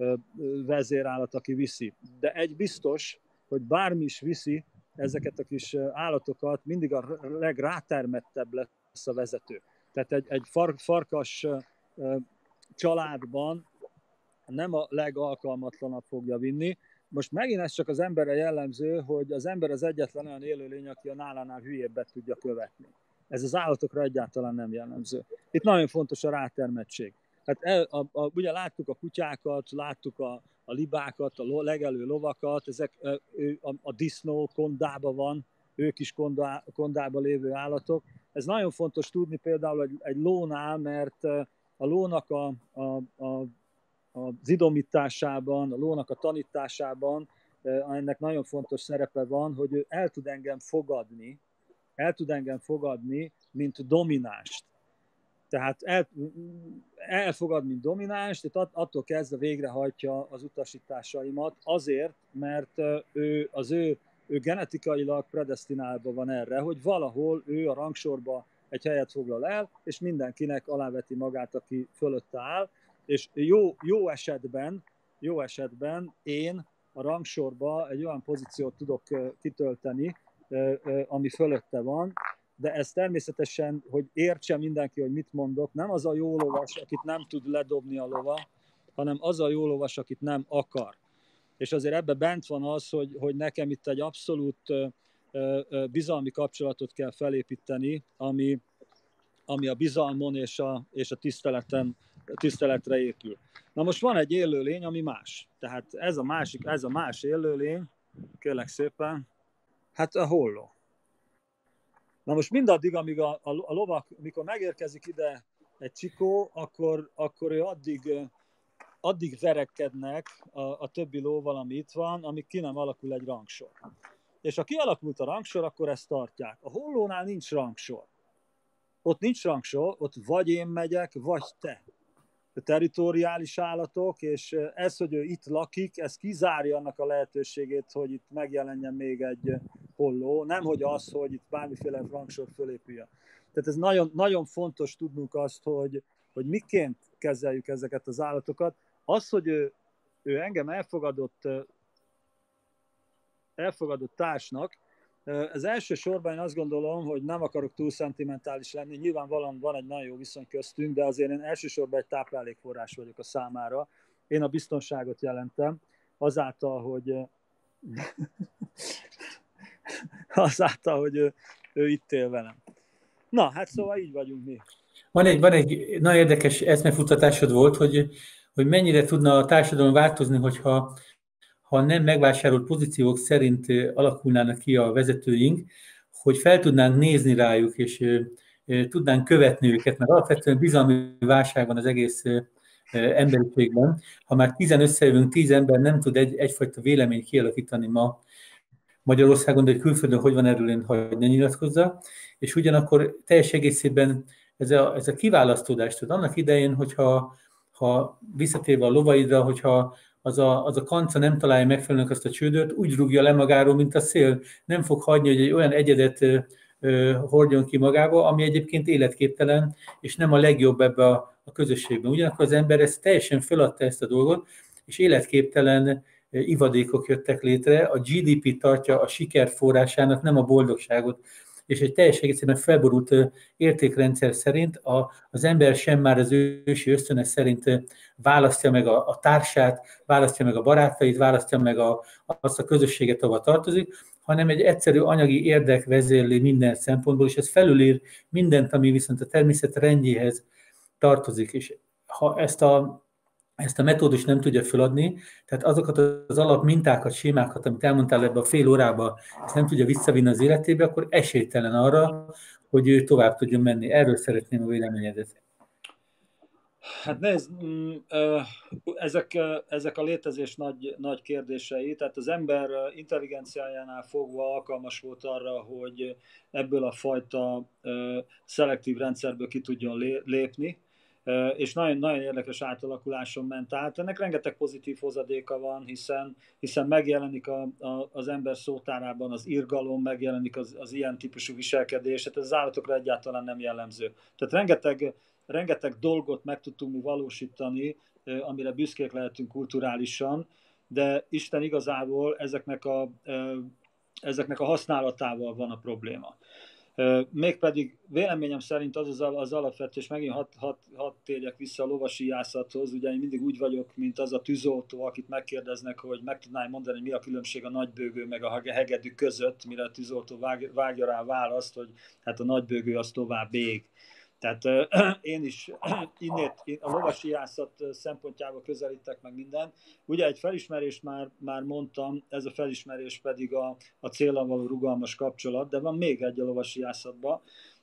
vezérállat, aki viszi. De egy biztos, hogy bármi is viszi ezeket a kis állatokat, mindig a legrátermettebb lesz a vezető. Tehát egy, egy far, farkas ö, családban nem a legalkalmatlanabb fogja vinni. Most megint ez csak az emberre jellemző, hogy az ember az egyetlen olyan élőlény, aki a nálánál hülyébbet tudja követni. Ez az állatokra egyáltalán nem jellemző. Itt nagyon fontos a rátermettség. Hát el, a, a, ugye láttuk a kutyákat, láttuk a, a libákat, a lo, legelő lovakat, ezek a, a disznó kondában van, ők is kondá, kondában lévő állatok. Ez nagyon fontos tudni például egy, egy lónál, mert a lónak a, a, a, az idomításában, a lónak a tanításában ennek nagyon fontos szerepe van, hogy ő el tud engem fogadni, el tud engem fogadni, mint dominást. Tehát el, elfogad, mint domináns, tehát attól kezdve végrehajtja az utasításaimat azért, mert ő, az ő, ő genetikailag predesztinálva van erre, hogy valahol ő a rangsorba egy helyet foglal el, és mindenkinek aláveti magát, aki fölötte áll, és jó, jó esetben, jó esetben én a rangsorba egy olyan pozíciót tudok kitölteni, ami fölötte van, de ez természetesen, hogy értse mindenki, hogy mit mondok, nem az a jó lovas, akit nem tud ledobni a lova, hanem az a jó lovas, akit nem akar. És azért ebben bent van az, hogy, hogy nekem itt egy abszolút bizalmi kapcsolatot kell felépíteni, ami, ami a bizalmon és a, és a tiszteleten, tiszteletre épül. Na most van egy élőlény, ami más. Tehát ez a másik, ez a más élőlény, kérlek szépen, hát a holló. Na most mindaddig, amíg a, a, a lovak, mikor megérkezik ide egy csikó, akkor, akkor ő addig, addig verekednek a, a többi lóval, ami itt van, amíg ki nem alakul egy rangsor. És ha kialakult a rangsor, akkor ezt tartják. A hollónál nincs rangsor. Ott nincs rangsor, ott vagy én megyek, vagy te. A territoriális állatok, és ez, hogy ő itt lakik, ez kizárja annak a lehetőségét, hogy itt megjelenjen még egy holló, nem hogy az, hogy itt bármiféle rangsor fölépüljön. Tehát ez nagyon, nagyon fontos tudnunk azt, hogy, hogy miként kezeljük ezeket az állatokat. Az, hogy ő, ő engem elfogadott, elfogadott társnak, ez elsősorban én azt gondolom, hogy nem akarok túl szentimentális lenni, nyilvánvalóan van egy nagyon jó viszony köztünk, de azért én elsősorban egy táplálékforrás vagyok a számára. Én a biztonságot jelentem, azáltal, hogy azáltal, hogy ő, ő itt él velem. Na, hát szóval így vagyunk mi.
Van egy, van egy nagyon érdekes eszmefuttatásod volt, hogy, hogy mennyire tudna a társadalom változni, hogyha ha nem megvásárolt pozíciók szerint alakulnának ki a vezetőink, hogy fel tudnánk nézni rájuk, és tudnánk követni őket, mert alapvetően bizalmi válság van az egész emberiségben. Ha már tízen összejövünk, tíz ember nem tud egy, egyfajta véleményt kialakítani ma Magyarországon, de külföldön hogy van erről, én hagyj ne nyilatkozza, és ugyanakkor teljes egészében ez a, ez a kiválasztódás, tud annak idején, hogyha ha visszatérve a lovaidra, hogyha az a, az a kanca nem találja megfelelően azt a csődöt, úgy rúgja le magáról, mint a szél. Nem fog hagyni, hogy egy olyan egyedet ö, ö, hordjon ki magába, ami egyébként életképtelen, és nem a legjobb ebbe a, a közösségben. Ugyanakkor az ember ezt teljesen feladta ezt a dolgot, és életképtelen ivadékok jöttek létre. A gé dé pé tartja a siker forrásának, nem a boldogságot. És egy teljes egészében felborult értékrendszer szerint a, az ember sem már az ősi ösztöne szerint választja meg a, a társát, választja meg a barátait, választja meg a, azt a közösséget, ahova tartozik, hanem egy egyszerű anyagi érdek vezérli minden szempontból, és ez felülír mindent, ami viszont a természet rendjéhez tartozik. És ha ezt a ezt a metódus nem tudja feladni, tehát azokat az alapmintákat, sémákat, amit elmondtál ebbe a fél órába, ezt nem tudja visszavinni az életébe, akkor esélytelen arra, hogy ő tovább tudjon menni. Erről szeretném a véleményedet.
Hát nézd, ezek, ezek a létezés nagy, nagy kérdései, tehát az ember intelligenciájánál fogva alkalmas volt arra, hogy ebből a fajta szelektív rendszerből ki tudjon lépni, és nagyon, nagyon érdekes átalakuláson ment át. Ennek rengeteg pozitív hozadéka van, hiszen, hiszen megjelenik a, a, az ember szótárában az irgalom, megjelenik az, az ilyen típusú viselkedés, hát ez az állatokra egyáltalán nem jellemző. Tehát rengeteg, rengeteg dolgot meg tudtunk mi valósítani, amire büszkék lehetünk kulturálisan, de Isten igazából ezeknek a, ezeknek a használatával van a probléma. Mégpedig véleményem szerint az az, az alapvető, és megint hat, hat, hat térjek vissza a lovasíjászathoz, ugye én mindig úgy vagyok, mint az a tűzoltó, akit megkérdeznek, hogy meg tudnám mondani, mi a különbség a nagybőgő meg a hegedű között, mire a tűzoltó vág, vágja rá a választ, hogy hát a nagybőgő az tovább ég. Tehát euh, én is innét, a lovasíjászat szempontjából közelítek meg mindent. Ugye egy felismerést már, már mondtam, ez a felismerés pedig a, a céllal való rugalmas kapcsolat, de van még egy a lovasíjászatban,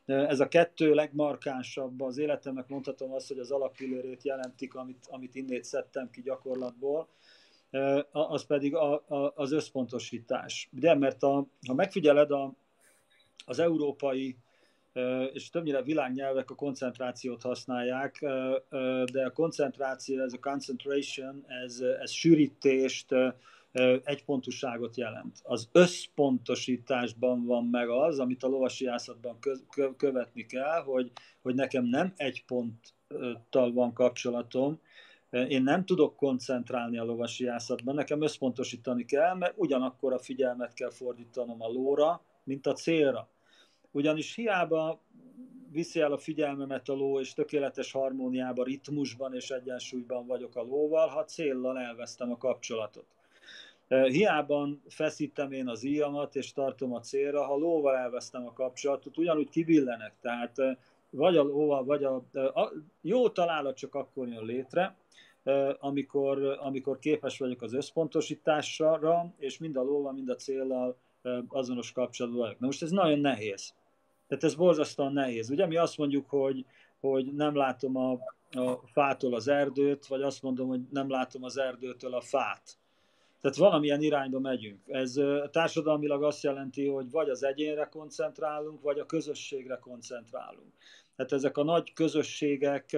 Ez a kettő legmarkánsabb az életemnek, mondhatom azt, hogy az alappillérét jelentik, amit, amit innét szedtem ki gyakorlatból, az pedig a, a, az összpontosítás. Ugye, mert a, ha megfigyeled a, az európai és többnyire világnyelvek a koncentrációt használják, de a koncentráció, ez a concentration, ez, ez sűrítést, egypontúságot jelent. Az összpontosításban van meg az, amit a lovasiászatban követni kell, hogy, hogy nekem nem egy ponttal van kapcsolatom, én nem tudok koncentrálni a lovasiászatban, nekem összpontosítani kell, mert ugyanakkor a figyelmet kell fordítanom a lóra, mint a célra. Ugyanis hiába viszi el a figyelmemet a ló, és tökéletes harmóniában, ritmusban és egyensúlyban vagyok a lóval, ha céllal elvesztem a kapcsolatot. Hiába feszítem én az íjamat, és tartom a célra, ha lóval elvesztem a kapcsolatot, ugyanúgy kibillenek. Tehát vagy a lóval, vagy a, a jó találat csak akkor jön létre, amikor, amikor képes vagyok az összpontosításra, és mind a lóval, mind a céllal azonos kapcsolatban vagyok. Na most ez nagyon nehéz. Tehát ez borzasztóan nehéz. Ugye mi azt mondjuk, hogy, hogy nem látom a, a fától az erdőt, vagy azt mondom, hogy nem látom az erdőtől a fát. Tehát valamilyen irányba megyünk. Ez társadalmilag azt jelenti, hogy vagy az egyénre koncentrálunk, vagy a közösségre koncentrálunk. Tehát ezek a nagy közösségek,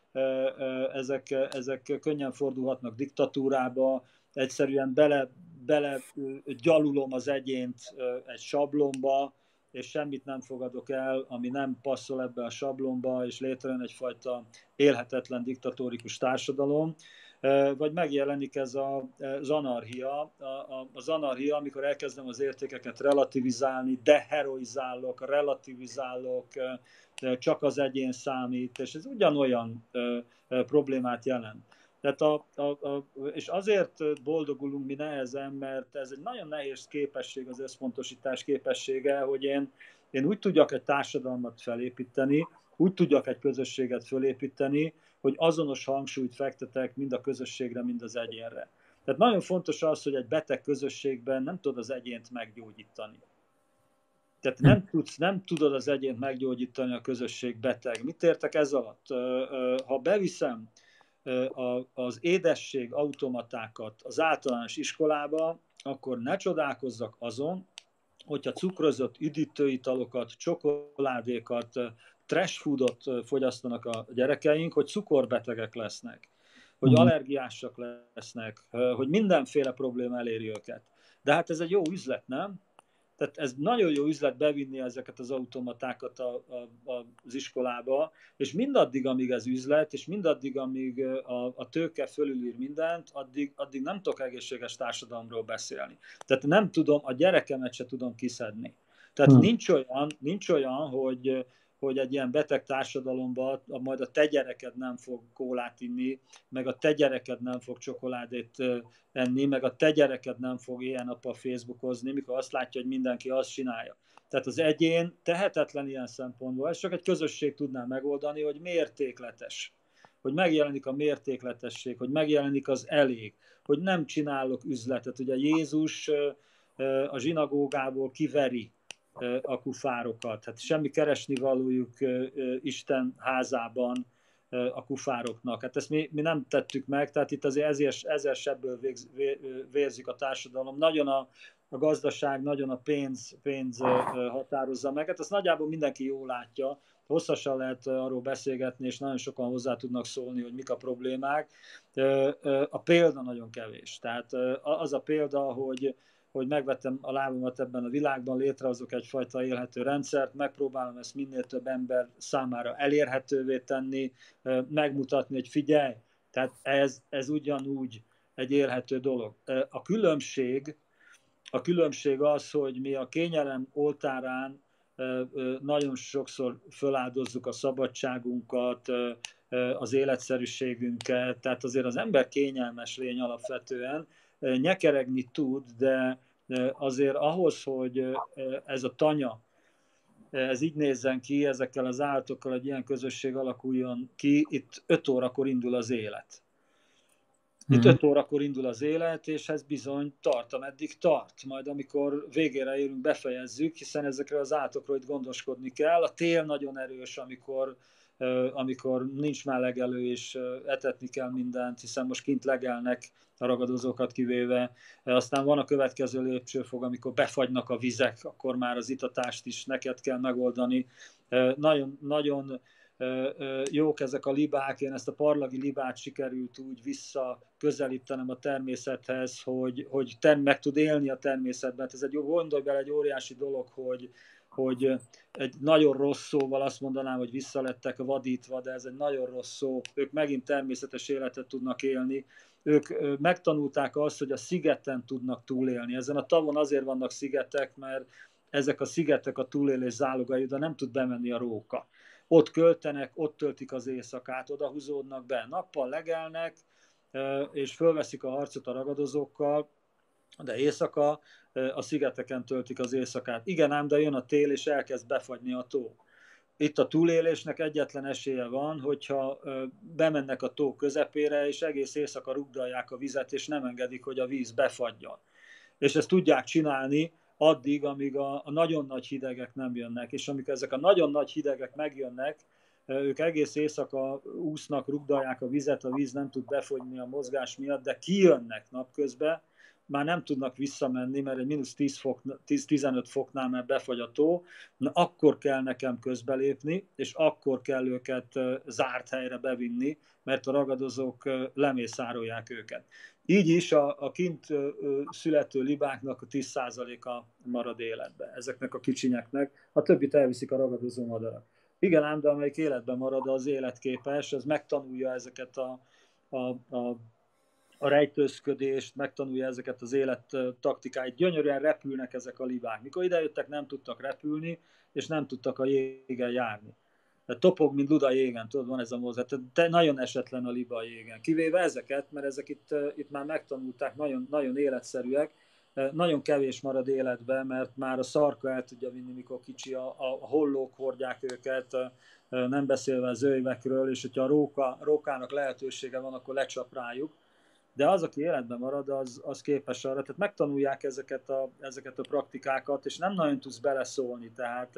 ezek, ezek könnyen fordulhatnak diktatúrába, egyszerűen bele, bele gyalulom az egyént egy sablonba, és semmit nem fogadok el, ami nem passzol ebbe a sablonba, és létrejön egyfajta élhetetlen diktatórikus társadalom. Vagy megjelenik ez a, az anarchia, az anarchia, amikor elkezdem az értékeket relativizálni, deheroizálok, relativizálok, csak az egyén számít, és ez ugyanolyan problémát jelent. Tehát a, a, a, és azért boldogulunk mi nehezen, mert ez egy nagyon nehéz képesség, az összpontosítás képessége, hogy én, én úgy tudjak egy társadalmat felépíteni, úgy tudjak egy közösséget felépíteni, hogy azonos hangsúlyt fektetek mind a közösségre, mind az egyénre. Tehát nagyon fontos az, hogy egy beteg közösségben nem tudod az egyént meggyógyítani. Tehát nem, tudsz, nem tudod az egyént meggyógyítani, a közösség beteg. Mit értek ez alatt? Ha beviszem az édesség automatákat az általános iskolába, akkor ne csodálkozzak azon, hogyha cukrozott üdítőitalokat, csokoládékat, trash foodot fogyasztanak a gyerekeink, hogy cukorbetegek lesznek, hogy allergiásak lesznek, hogy mindenféle probléma eléri őket. De hát ez egy jó üzlet, nem? Tehát ez nagyon jó üzlet bevinni ezeket az automatákat a, a, az iskolába, és mindaddig, amíg ez üzlet, és mindaddig, amíg a, a tőke fölülír mindent, addig, addig nem tudok egészséges társadalomról beszélni. Tehát nem tudom, a gyerekemet se tudom kiszedni. Tehát hmm. nincs olyan, nincs olyan, hogy, hogy egy ilyen beteg társadalomban majd a te gyereked nem fog kólát inni, meg a te gyereked nem fog csokoládét enni, meg a te gyereked nem fog éjjel-nappal Facebookozni, mikor azt látja, hogy mindenki azt csinálja. Tehát az egyén tehetetlen ilyen szempontból, ez csak egy közösség tudná megoldani, hogy mértékletes, hogy megjelenik a mértékletesség, hogy megjelenik az elég, hogy nem csinálok üzletet. Ugye Jézus a zsinagógából kiveri a kufárokat. Hát semmi keresnivalójuk Isten házában a kufároknak. Hát ezt mi, mi nem tettük meg, tehát itt azért ezer, ezer sebből végz, vérzik a társadalom. Nagyon a, a gazdaság, nagyon a pénz, pénz határozza meg. Hát ezt nagyjából mindenki jól látja. Hosszasan lehet arról beszélgetni, és nagyon sokan hozzá tudnak szólni, hogy mik a problémák. A példa nagyon kevés. Tehát az a példa, hogy hogy megvettem a lábamat ebben a világban, létrehozok egyfajta élhető rendszert, megpróbálom ezt minél több ember számára elérhetővé tenni, megmutatni, hogy figyelj, tehát ez, ez ugyanúgy egy élhető dolog. A különbség, a különbség az, hogy mi a kényelem oltárán nagyon sokszor föláldozzuk a szabadságunkat, az életszerűségünket, tehát azért az ember kényelmes lény alapvetően, nyekeregni tud, de azért ahhoz, hogy ez a tanya, ez így nézzen ki, ezekkel az állatokkal egy ilyen közösség alakuljon ki, itt öt órakor indul az élet. Itt öt órakor indul az élet, és ez bizony tart, ameddig tart. Majd amikor végére érünk, befejezzük, hiszen ezekre az állatokról itt gondoskodni kell. A tél nagyon erős, amikor, amikor nincs melegelő, és etetni kell mindent, hiszen most kint legelnek, a ragadozókat kivéve. Aztán van a következő lépcsőfok, amikor befagynak a vizek, akkor már az itatást is neked kell megoldani. Nagyon, nagyon jók ezek a libák, én ezt a parlagi libát sikerült úgy vissza közelítenem a természethez, hogy, hogy ter- meg tud élni a természetben. Ez egy, gondolj bele, egy óriási dolog, hogy, hogy egy nagyon rossz szóval azt mondanám, hogy visszalettek vadítva, de ez egy nagyon rossz szó. Ők megint természetes életet tudnak élni. Ők megtanulták azt, hogy a szigeten tudnak túlélni. Ezen a tavon azért vannak szigetek, mert ezek a szigetek a túlélés zálogai, de nem tud bemenni a róka. Ott költenek, ott töltik az éjszakát, oda húzódnak be, nappal legelnek, és fölveszik a harcot a ragadozókkal, de éjszaka a szigeteken töltik az éjszakát. Igen ám, de jön a tél, és elkezd befagyni a tó. Itt a túlélésnek egyetlen esélye van, hogyha bemennek a tó közepére, és egész éjszaka rugdalják a vizet, és nem engedik, hogy a víz befagyjon. És ezt tudják csinálni addig, amíg a, a nagyon nagy hidegek nem jönnek. És amikor ezek a nagyon nagy hidegek megjönnek, ők egész éjszaka úsznak, rugdalják a vizet, a víz nem tud befogyni a mozgás miatt, de kijönnek napközben, már nem tudnak visszamenni, mert egy mínusz tíz-tizenöt foknál már befagy a tó, na akkor kell nekem közbelépni, és akkor kell őket zárt helyre bevinni, mert a ragadozók lemészárolják őket. Így is a, a kint születő libáknak a tíz százaléka marad életbe, ezeknek a kicsinyeknek, a többit elviszik a ragadozó madarak. Igen ám, de amelyik életben marad, az életképes, az megtanulja ezeket a, a, a a rejtőzködést, megtanulja ezeket az élet taktikáit. Gyönyörűen repülnek ezek a libák. Mikor idejöttek, nem tudtak repülni, és nem tudtak a jégen járni. De topog, mint luda jégen, tudod, van ez a mozgat. De nagyon esetlen a liba a jégen. Kivéve ezeket, mert ezek itt, itt már megtanulták, nagyon, nagyon életszerűek. Nagyon kevés marad életbe, mert már a szarka el tudja vinni, mikor kicsi, a, a hollók hordják őket, nem beszélve az zöjvekről, és hogyha a róka, rókának lehetősége van, akkor lecsap rájuk. De az, aki életben marad, az, az képes arra. Tehát megtanulják ezeket a, ezeket a praktikákat, és nem nagyon tudsz beleszólni. Tehát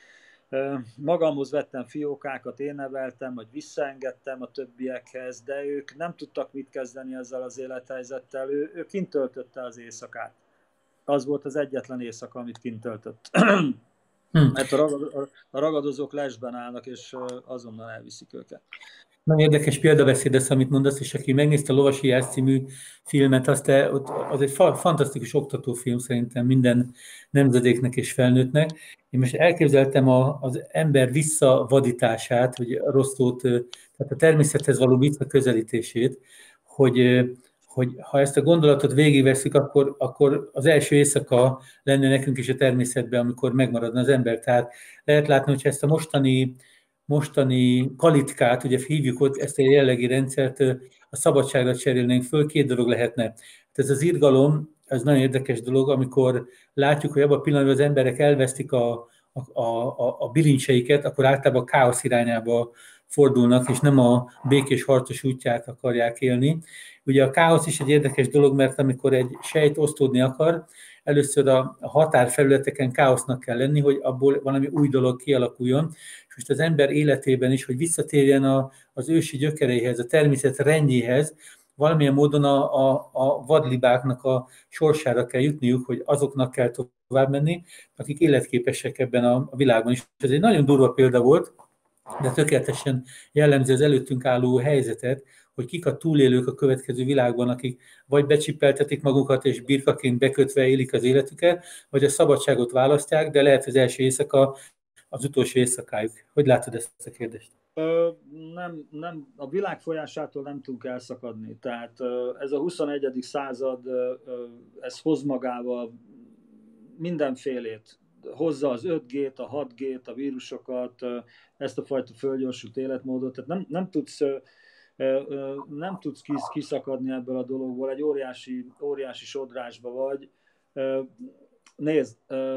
magamhoz vettem fiókákat, én neveltem, vagy visszaengedtem a többiekhez, de ők nem tudtak mit kezdeni ezzel az élethelyzettel. Ő, ő kint töltötte az éjszakát. Az volt az egyetlen éjszaka, amit kint töltött. Hmm. Mert a, ragad, a ragadozók lesben állnak, és azonnal elviszik őket.
Nagyon érdekes példabeszéd ez, amit mondasz, és aki megnézte a Lovasi Jász című filmet, az, te, az egy fantasztikus oktatófilm szerintem minden nemzedéknek és felnőttnek. Én most elképzeltem a, az ember visszavadítását, hogy a rosszót, tehát a természethez való visszaközelítését, hogy, hogy ha ezt a gondolatot végigveszünk, akkor, akkor az első éjszaka lenne nekünk is a természetben, amikor megmaradna az ember. Tehát lehet látni, hogy ezt a mostani mostani kalitkát, ugye hívjuk ott ezt a jellegi rendszert, a szabadságra cserélnénk föl, két dolog lehetne. Ez az irgalom, ez nagyon érdekes dolog, amikor látjuk, hogy abban a pillanatban az emberek elvesztik a, a, a, a bilincseiket, akkor általában a káosz irányába fordulnak, és nem a békés harcos útját akarják élni. Ugye a káosz is egy érdekes dolog, mert amikor egy sejt osztódni akar, először a határfelületeken káosznak kell lenni, hogy abból valami új dolog kialakuljon. És most az ember életében is, hogy visszatérjen a, az ősi gyökereihez, a természet rendjéhez, valamilyen módon a, a, a vadlibáknak a sorsára kell jutniuk, hogy azoknak kell tovább menni, akik életképesek ebben a, a világban is. Ez egy nagyon durva példa volt, de tökéletesen jellemzi az előttünk álló helyzetet, hogy kik a túlélők a következő világban, akik vagy becsipeltetik magukat és birkaként bekötve élik az életüket, vagy a szabadságot választják, de lehet az első éjszaka az utolsó éjszakájuk. Hogy látod ezt a kérdést?
Ö, nem, nem, a világ folyásától nem tudunk elszakadni. Tehát ez a huszonegyedik század, ez hoz magával mindenfélét. Hozza az öt G-t, a hat G-t, a vírusokat, ezt a fajta fölgyorsult életmódot. Tehát nem, nem tudsz nem tudsz kiszakadni ebből a dologból, egy óriási, óriási sodrásba vagy. Nézd,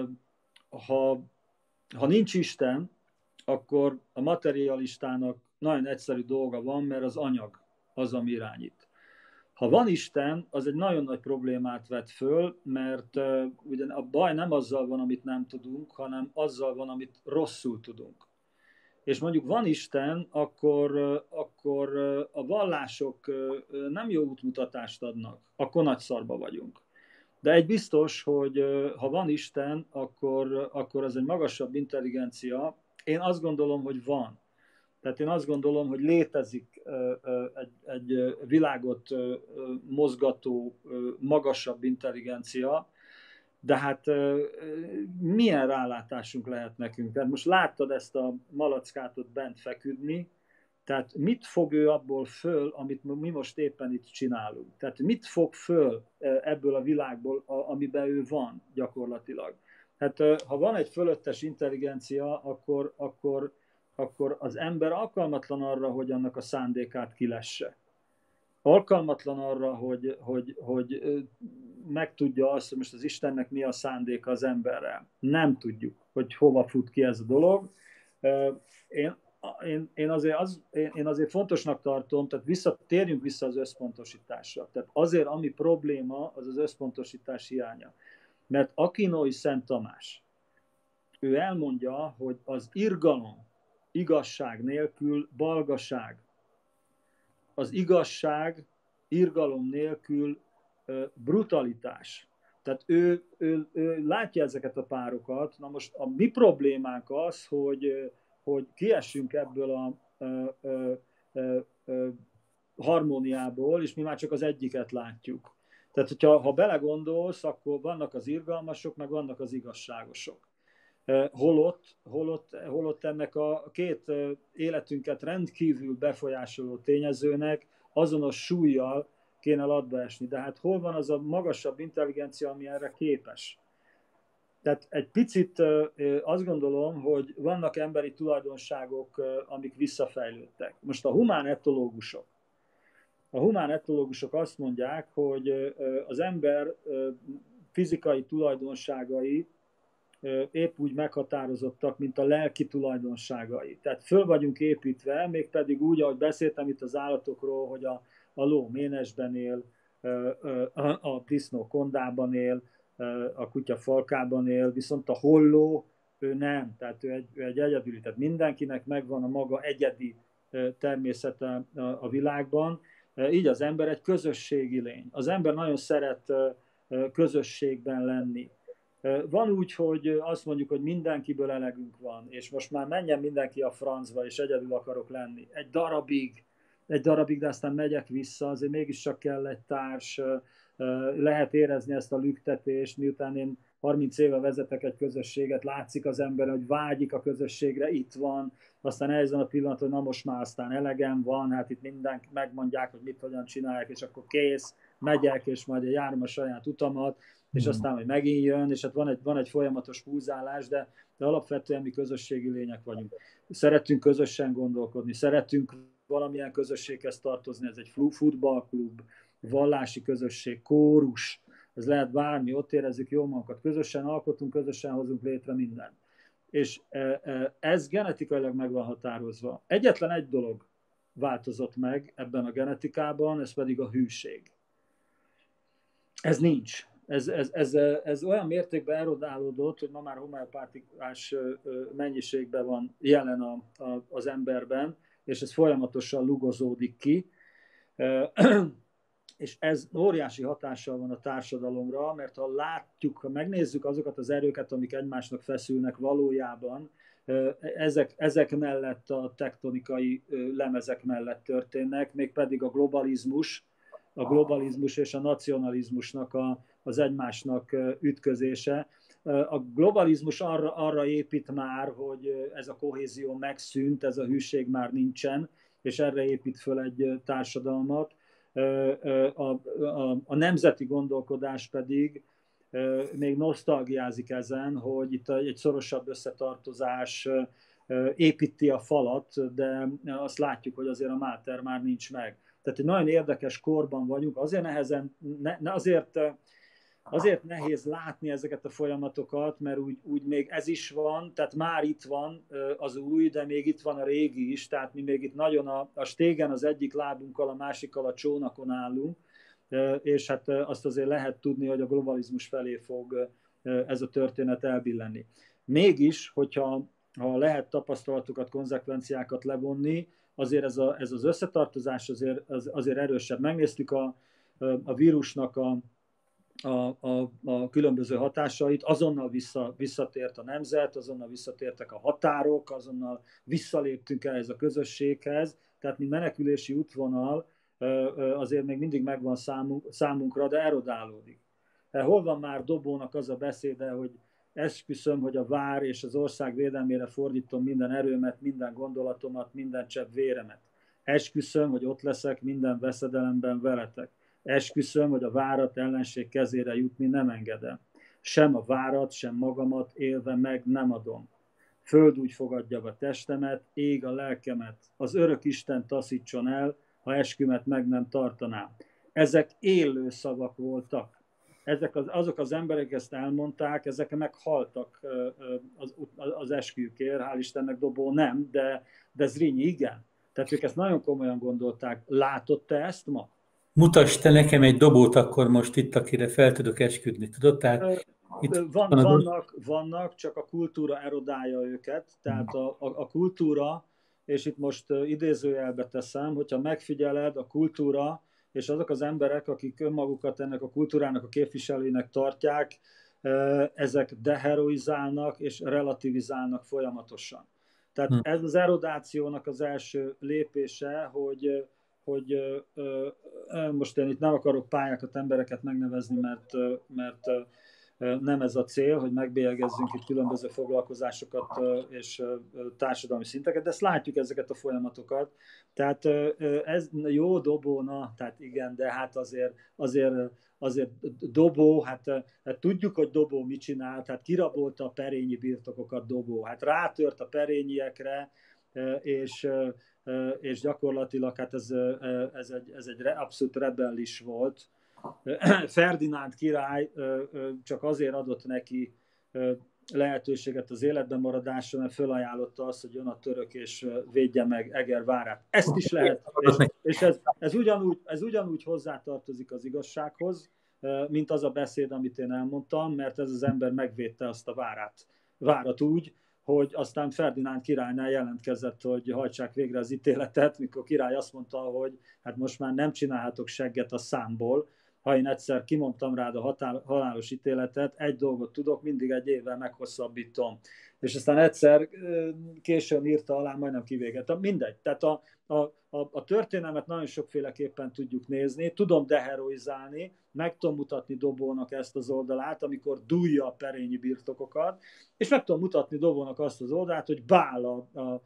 ha, ha nincs Isten, akkor a materialistának nagyon egyszerű dolga van, mert az anyag az, ami irányít. Ha van Isten, az egy nagyon nagy problémát vet föl, mert uh, ugye a baj nem azzal van, amit nem tudunk, hanem azzal van, amit rosszul tudunk. És mondjuk van Isten, akkor, uh, akkor uh, a vallások uh, nem jó útmutatást adnak, akkor nagy szarba vagyunk. De egy biztos, hogy uh, ha van Isten, akkor, uh, akkor az egy magasabb intelligencia. Én azt gondolom, hogy van. Tehát én azt gondolom, hogy létezik egy, egy világot mozgató, magasabb intelligencia, de hát milyen rálátásunk lehet nekünk? Tehát most láttad ezt a malackát ott bent feküdni, tehát mit fog ő abból föl, amit mi most éppen itt csinálunk? Tehát mit fog föl ebből a világból, amiben ő van gyakorlatilag? Hát ha van egy fölöttes intelligencia, akkor, akkor akkor az ember alkalmatlan arra, hogy annak a szándékát kilesse. Alkalmatlan arra, hogy, hogy, hogy megtudja azt, hogy most az Istennek mi a szándéka az emberrel. Nem tudjuk, hogy hova fut ki ez a dolog. Én, én, én, azért, az, én azért fontosnak tartom, tehát vissza, térjünk vissza az összpontosításra. Tehát azért, ami probléma, az az összpontosítás hiánya. Mert Akinoi Szent Tamás, ő elmondja, hogy az irgalom, igazság nélkül balgaság. Az igazság irgalom nélkül brutalitás. Tehát ő, ő, ő látja ezeket a párokat. Na most a mi problémánk az, hogy, hogy kiessünk ebből a, a, a, a, a harmóniából, és mi már csak az egyiket látjuk. Tehát, hogyha ha belegondolsz, akkor vannak az irgalmasok, meg vannak az igazságosok. Holott, holott, holott ennek a két életünket rendkívül befolyásoló tényezőnek azonos súllyal kéne latba esni. De hát hol van az a magasabb intelligencia, ami erre képes? Tehát egy picit azt gondolom, hogy vannak emberi tulajdonságok, amik visszafejlődtek. Most a humán etológusok. A humán etológusok azt mondják, hogy az ember fizikai tulajdonságai épp úgy meghatározottak, mint a lelki tulajdonságai. Tehát föl vagyunk építve, mégpedig úgy, ahogy beszéltem itt az állatokról, hogy a, a ló ménesben él, a disznó kondában él, a kutya falkában él, viszont a holló, ő nem, tehát ő egy, ő egy egyedüli. Tehát mindenkinek megvan a maga egyedi természete a világban. Így az ember egy közösségi lény. Az ember nagyon szeret közösségben lenni. Van úgy, hogy azt mondjuk, hogy mindenkiből elegünk van, és most már menjen mindenki a francba, és egyedül akarok lenni. Egy darabig, egy darabig, de aztán megyek vissza, azért mégiscsak kell egy társ, lehet érezni ezt a lüktetést, miután én harminc éve vezetek egy közösséget, látszik az ember, hogy vágyik a közösségre, itt van, aztán ezen a pillanaton, hogy na most már aztán elegem van, hát itt mindenki megmondják, hogy mit hogyan csinálják, és akkor kész, megyek, és majd járom a saját utamat, és aztán hogy megint jön, és hát van egy, van egy folyamatos húzálás, de, de alapvetően mi közösségi lények vagyunk. Szeretünk közösen gondolkodni, szeretünk valamilyen közösséghez tartozni, ez egy futballklub, vallási közösség, kórus, ez lehet bármi, ott érezzük jól magunkat, közösen alkotunk, közösen hozunk létre mindent. És ez genetikailag meg van határozva. Egyetlen egy dolog változott meg ebben a genetikában, ez pedig a hűség. Ez nincs. Ez, ez, ez, ez olyan mértékben erodálódott, hogy ma már homeopátiás mennyiségben van jelen a, a, az emberben, és ez folyamatosan lugozódik ki. És ez óriási hatással van a társadalomra, mert ha látjuk, ha megnézzük azokat az erőket, amik egymásnak feszülnek valójában, ezek, ezek mellett a tektonikai lemezek mellett történnek, mégpedig a globalizmus, a globalizmus és a nacionalizmusnak a, az egymásnak ütközése. A globalizmus arra, arra épít már, hogy ez a kohézió megszűnt, ez a hűség már nincsen, és erre épít föl egy társadalmat. A, a, a nemzeti gondolkodás pedig még nosztalgiázik ezen, hogy itt egy szorosabb összetartozás építi a falat, de azt látjuk, hogy azért a máter már nincs meg. Tehát egy nagyon érdekes korban vagyunk, azért nehezen, ne, azért, azért nehéz látni ezeket a folyamatokat, mert úgy, úgy még ez is van, tehát már itt van az új, de még itt van a régi is, tehát mi még itt nagyon a, a stégen az egyik lábunkkal, a másikkal a csónakon állunk, és hát azt azért lehet tudni, hogy a globalizmus felé fog ez a történet elbillenni. Mégis, hogyha ha lehet tapasztalatokat, konzekvenciákat levonni, azért ez, a, ez az összetartozás azért, az, azért erősebb. Megnéztük a, a vírusnak a, a, a, a különböző hatásait, azonnal vissza, visszatért a nemzet, azonnal visszatértek a határok, azonnal visszaléptünk ehhez a közösséghez, tehát mint menekülési útvonal azért még mindig megvan számunk, számunkra, de erodálódik. Hol van már Dobónak az a beszéde, hogy esküszöm, hogy a vár és az ország védelmére fordítom minden erőmet, minden gondolatomat, minden csepp véremet. Esküszöm, hogy ott leszek minden veszedelemben veletek. Esküszöm, hogy a várat ellenség kezére jutni nem engedem. Sem a várat, sem magamat élve meg nem adom. Föld úgy fogadja a testemet, ég a lelkemet. Az örök Isten taszítson el, ha eskümet meg nem tartanám. Ezek élő szavak voltak. Ezek az, azok az emberek ezt elmondták, ezek meghaltak az, az esküjükért, hál' Istennek Dobó nem, de, de Zrínyi igen. Tehát ők ezt nagyon komolyan gondolták. Látod te ezt ma?
Mutass te nekem egy Dobót akkor most itt, akire fel tudok esküdni. Tudod? Tehát
itt van, van vannak, vannak, csak a kultúra erodálja őket. Tehát a, a, a kultúra, és itt most idézőjelbe teszem, hogyha megfigyeled, a kultúra, és azok az emberek, akik önmagukat ennek a kultúrának a képviselőinek tartják, ezek deheroizálnak és relativizálnak folyamatosan. Tehát ez az erodációnak az első lépése, hogy, hogy most én itt nem akarok pályákat, embereket megnevezni, mert, mert nem ez a cél, hogy megbélyegezzünk itt különböző foglalkozásokat és társadalmi szinteket, de ezt látjuk, ezeket a folyamatokat. Tehát ez jó Dobóna, tehát igen, de hát azért, azért, azért Dobó, hát, hát tudjuk, hogy Dobó mit csinált, hát kirabolta a perényi birtokokat Dobó, hát rátört a perényiekre, és, és gyakorlatilag hát ez, ez egy, ez egy abszolút rebellis volt. Ferdinánd király csak azért adott neki lehetőséget az életben maradásra, mert fölajánlotta azt, hogy jön a török és védje meg Eger várát. Ezt is lehet, és, és ez, ez, ugyanúgy, ez ugyanúgy hozzátartozik az igazsághoz, mint az a beszéd, amit én elmondtam, mert ez az ember megvédte azt a várát, várat úgy, hogy aztán Ferdinánd királynál jelentkezett, hogy hajtsák végre az ítéletet, mikor király azt mondta, hogy hát most már nem csinálhatok segget a számból, ha én egyszer kimondtam rád a határ, halálos ítéletet, egy dolgot tudok, mindig egy évvel meghosszabbítom. És aztán egyszer későn írta alá, majdnem kivégetem. Mindegy. Tehát a, a, a, a történelmet nagyon sokféleképpen tudjuk nézni, tudom deheroizálni, meg tudom mutatni Dobónak ezt az oldalát, amikor dúlja a perényi birtokokat, és meg tudom mutatni Dobónak azt az oldalát, hogy bál a, a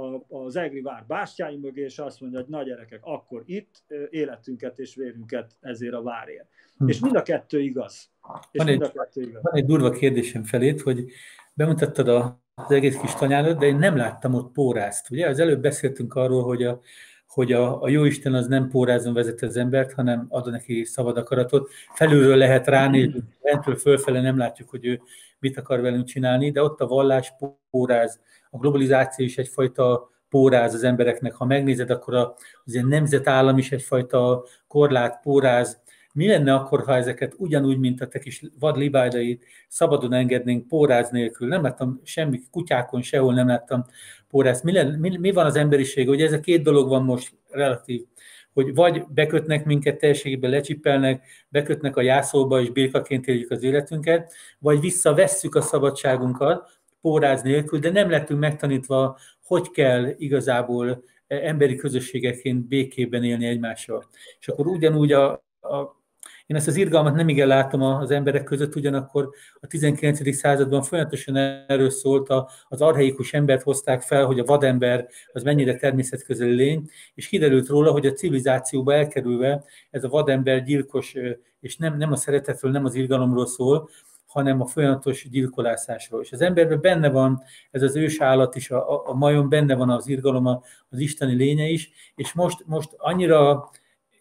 az Egri vár bástyái mögé, és azt mondja, hogy na gyerekek, akkor itt életünket és vérünket ezért a várért. Hm. És mind a kettő igaz. És
van,
mind
egy,
a kettő igaz.
Van egy durva kérdésem felét, hogy bemutattad a, az egész kis tanyádat, de én nem láttam ott pórázt. Ugye? Az előbb beszéltünk arról, hogy a, hogy a, a jóisten az nem pórázon vezet az embert, hanem ad neki szabad akaratot. Felülről lehet ránézni, lentről fölfele nem látjuk, hogy ő mit akar velünk csinálni, de ott a vallás póráz. A globalizáció is egyfajta póráz az embereknek. Ha megnézed, akkor az ilyen nemzetállam is egyfajta korlát, póráz. Mi lenne akkor, ha ezeket ugyanúgy, mint a te kis vadlibájdait szabadon engednénk póráz nélkül? Nem láttam semmi kutyákon, sehol nem láttam póráz. Mi, lenne, mi, mi van az emberiség? Ugye ez a két dolog van most relatív, hogy vagy bekötnek minket teljességében, lecsipelnek, bekötnek a jászolba, és birkaként éljük az életünket, vagy visszavesszük a szabadságunkat, póráz nélkül, de nem lettünk megtanítva, hogy kell igazából emberi közösségeként békében élni egymással. És akkor ugyanúgy a, a, én ezt az irgalmat nem igen látom az emberek között, ugyanakkor a tizenkilencedik században folyamatosan erről szólt, az archaikus embert hozták fel, hogy a vadember az mennyire természetközeli lény, és kiderült róla, hogy a civilizációba elkerülve ez a vadember gyilkos, és nem, nem a szeretetről, nem az irgalomról szól, hanem a folyamatos gyilkolászásról. És az emberben benne van ez az ősállat is, a, a, a majom, benne van az irgalom, az isteni lénye is, és most, most annyira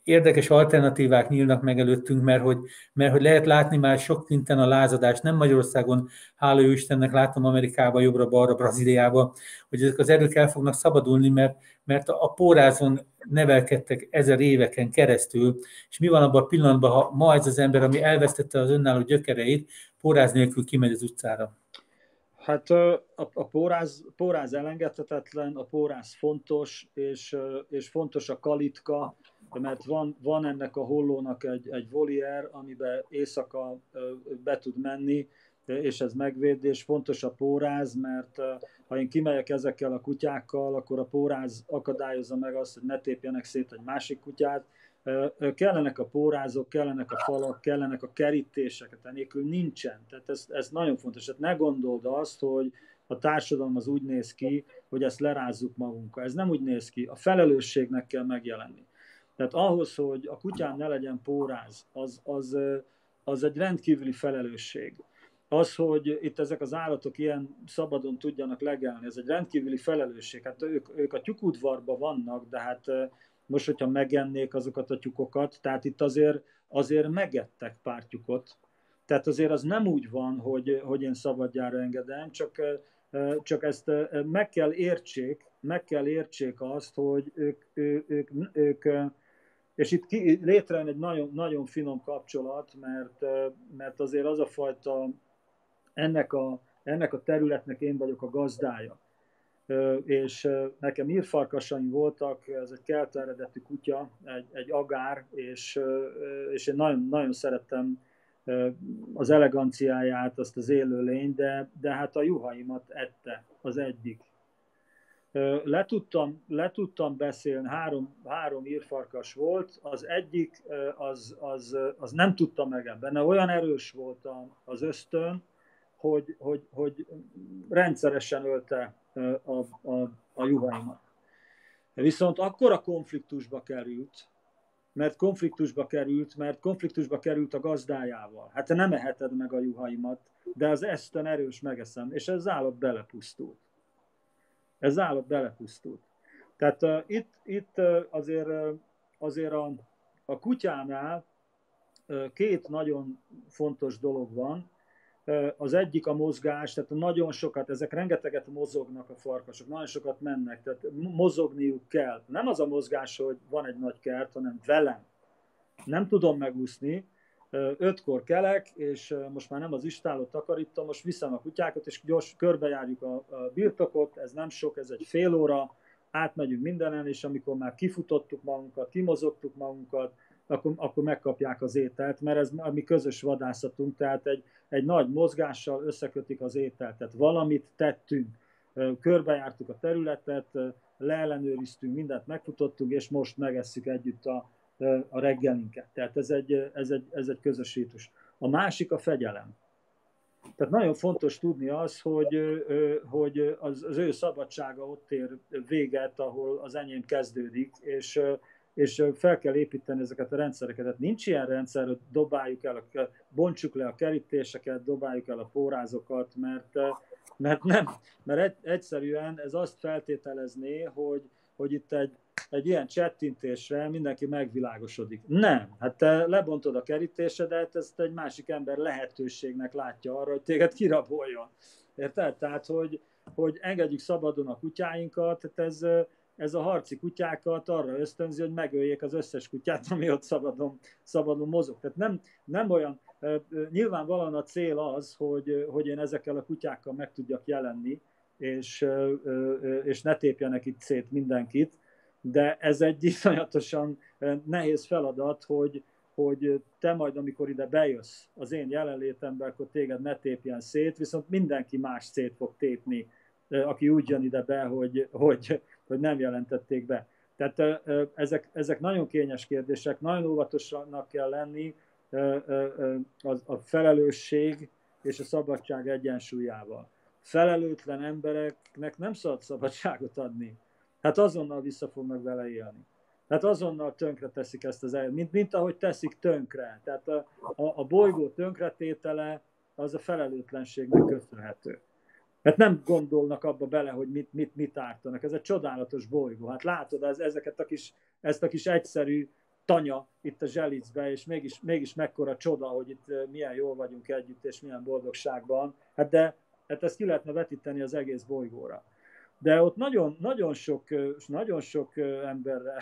érdekes alternatívák nyílnak meg előttünk, mert hogy, mert hogy lehet látni már sok szinten a lázadást, nem Magyarországon, hála jó Istennek, látom Amerikában, jobbra-balra, Brazíliában, hogy ezek az erők el fognak szabadulni, mert, mert a pórázon nevelkedtek ezer éveken keresztül, és mi van abban a pillanatban, ha ma ez az ember, ami elvesztette az önálló gyökereit, póráz nélkül kimegy az utcára?
Hát a, a póráz, póráz elengedhetetlen, a póráz fontos, és, és fontos a kalitka, mert van, van ennek a hollónak egy, egy voliér, amiben éjszaka be tud menni, és ez megvéd, és fontos a póráz, mert ha én kimegyek ezekkel a kutyákkal, akkor a póráz akadályozza meg azt, hogy ne tépjenek szét egy másik kutyát. Kellenek a pórázok, kellenek a falak, kellenek a kerítések, enélkül nincsen. Tehát ez, ez nagyon fontos. Tehát ne gondold azt, hogy a társadalom az úgy néz ki, hogy ezt lerázzuk magunkkal. Ez nem úgy néz ki. A felelősségnek kell megjelenni. Tehát ahhoz, hogy a kutyán ne legyen póráz, az, az, az egy rendkívüli felelősség. Az, hogy itt ezek az állatok ilyen szabadon tudjanak legelni, ez egy rendkívüli felelősség. Hát ők, ők a tyúkudvarban vannak, de hát most, hogyha megennék azokat a tyúkokat, tehát itt azért, azért megettek pár tyúkot. Tehát azért az nem úgy van, hogy, hogy én szabadjára engedem, csak, csak ezt meg kell értsék, meg kell értsék azt, hogy ők, ők, ők, ők és itt ki, létrejön egy nagyon, nagyon finom kapcsolat, mert, mert azért az a fajta, ennek a, ennek a területnek én vagyok a gazdája. És nekem írfarkasaim voltak, ez egy kelta eredetű kutya, egy, egy agár, és, és én nagyon, nagyon szerettem az eleganciáját, azt az élőlényt, de, de hát a juhaimat ette az egyik. Le tudtam, le tudtam beszélni, három, három írfarkas volt, az egyik az, az, az nem tudta meg, benne olyan erős volt az ösztön, hogy, hogy, hogy rendszeresen ölte a, a, a juhaimat. Viszont akkor a konfliktusba került, mert konfliktusba került, mert konfliktusba került a gazdájával. Hát te nem eheted meg a juhaimat, de az ösztön erős, megeszem, és ez állat belepusztult. Ez állat belepusztult. Tehát uh, itt, itt uh, azért, uh, azért a, a kutyánál uh, két nagyon fontos dolog van. Uh, az egyik a mozgás, tehát nagyon sokat, ezek rengeteget mozognak a farkasok, nagyon sokat mennek, tehát mozogniuk kell. Nem az a mozgás, hogy van egy nagy kert, hanem velem. Nem tudom megúszni. Ötkor kelek, és most már nem az istálót takarítom, most viszem a kutyákat, és gyors körbejárjuk a, a birtokot, ez nem sok, ez egy fél óra, átmegyünk mindenen, és amikor már kifutottuk magunkat, kimozogtuk magunkat, akkor, akkor megkapják az ételt, mert ez a mi közös vadászatunk, tehát egy, egy nagy mozgással összekötik az ételt, tehát valamit tettünk, körbejártuk a területet, leellenőriztünk, mindent megfutottunk, és most megesszük együtt a a reggelinket. Tehát ez egy, ez, egy, ez egy közös rítus. A másik a fegyelem. Tehát nagyon fontos tudni az, hogy, hogy az, az ő szabadsága ott ér véget, ahol az enyém kezdődik, és, és fel kell építeni ezeket a rendszereket. Tehát nincs ilyen rendszer, hogy dobáljuk el, a, bontsuk le a kerítéseket, dobáljuk el a pórázokat, mert, mert nem, mert egyszerűen ez azt feltételezné, hogy, hogy itt egy egy ilyen csettintésre mindenki megvilágosodik. Nem, hát te lebontod a kerítésedet, ezt egy másik ember lehetőségnek látja arra, hogy téged kiraboljon. Érted? Tehát, hogy, hogy engedjük szabadon a kutyáinkat, tehát ez, ez a harci kutyákat arra ösztönzi, hogy megöljék az összes kutyát, ami ott szabadon, szabadon mozog. Tehát nem, nem olyan, nyilvánvalóan a cél az, hogy, hogy én ezekkel a kutyákkal meg tudjak jelenni, és, és ne tépjenek itt szét mindenkit, de ez egy iszonyatosan nehéz feladat, hogy, hogy te majd, amikor ide bejössz az én jelenlétemben, akkor téged ne tépjen szét, viszont mindenki más szét fog tépni, aki úgy jön ide be, hogy, hogy, hogy nem jelentették be. Tehát ezek, ezek nagyon kényes kérdések, nagyon óvatosnak kell lenni a felelősség és a szabadság egyensúlyával. Felelőtlen embereknek nem szabad szabadságot adni. Hát azonnal vissza fognak vele élni. Tehát azonnal tönkre teszik ezt az eljött, mint, mint ahogy teszik tönkre. Tehát a, a, a bolygó tönkretétele az a felelőtlenségnek köszönhető. Hát nem gondolnak abba bele, hogy mit, mit, mit ártanak. Ez egy csodálatos bolygó. Hát látod, ez, ezeket a kis, ezt a kis egyszerű tanya itt a Zselicben, és mégis, mégis mekkora csoda, hogy itt milyen jól vagyunk együtt, és milyen boldogságban. Hát de hát ezt ki lehetne vetíteni az egész bolygóra. De ott nagyon, nagyon sok, nagyon sok emberre,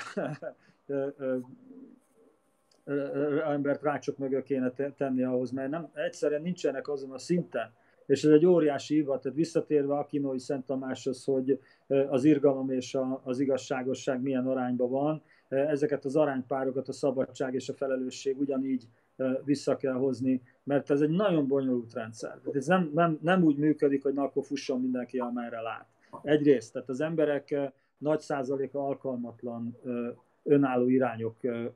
embert rácsok mögül kéne tenni ahhoz, mert nem, egyszerűen nincsenek azon a szinten. És ez egy óriási hiba, tehát visszatérve Akinói Szent Tamáshoz, hogy az irgalom és az igazságosság milyen arányban van, ezeket az aránypárokat a szabadság és a felelősség ugyanígy vissza kell hozni, mert ez egy nagyon bonyolult rendszer. Ez nem, nem, nem úgy működik, hogy na, akkor fusson mindenki, amerre lát. Egyrészt, tehát az emberek nagy százaléka alkalmatlan önálló irányok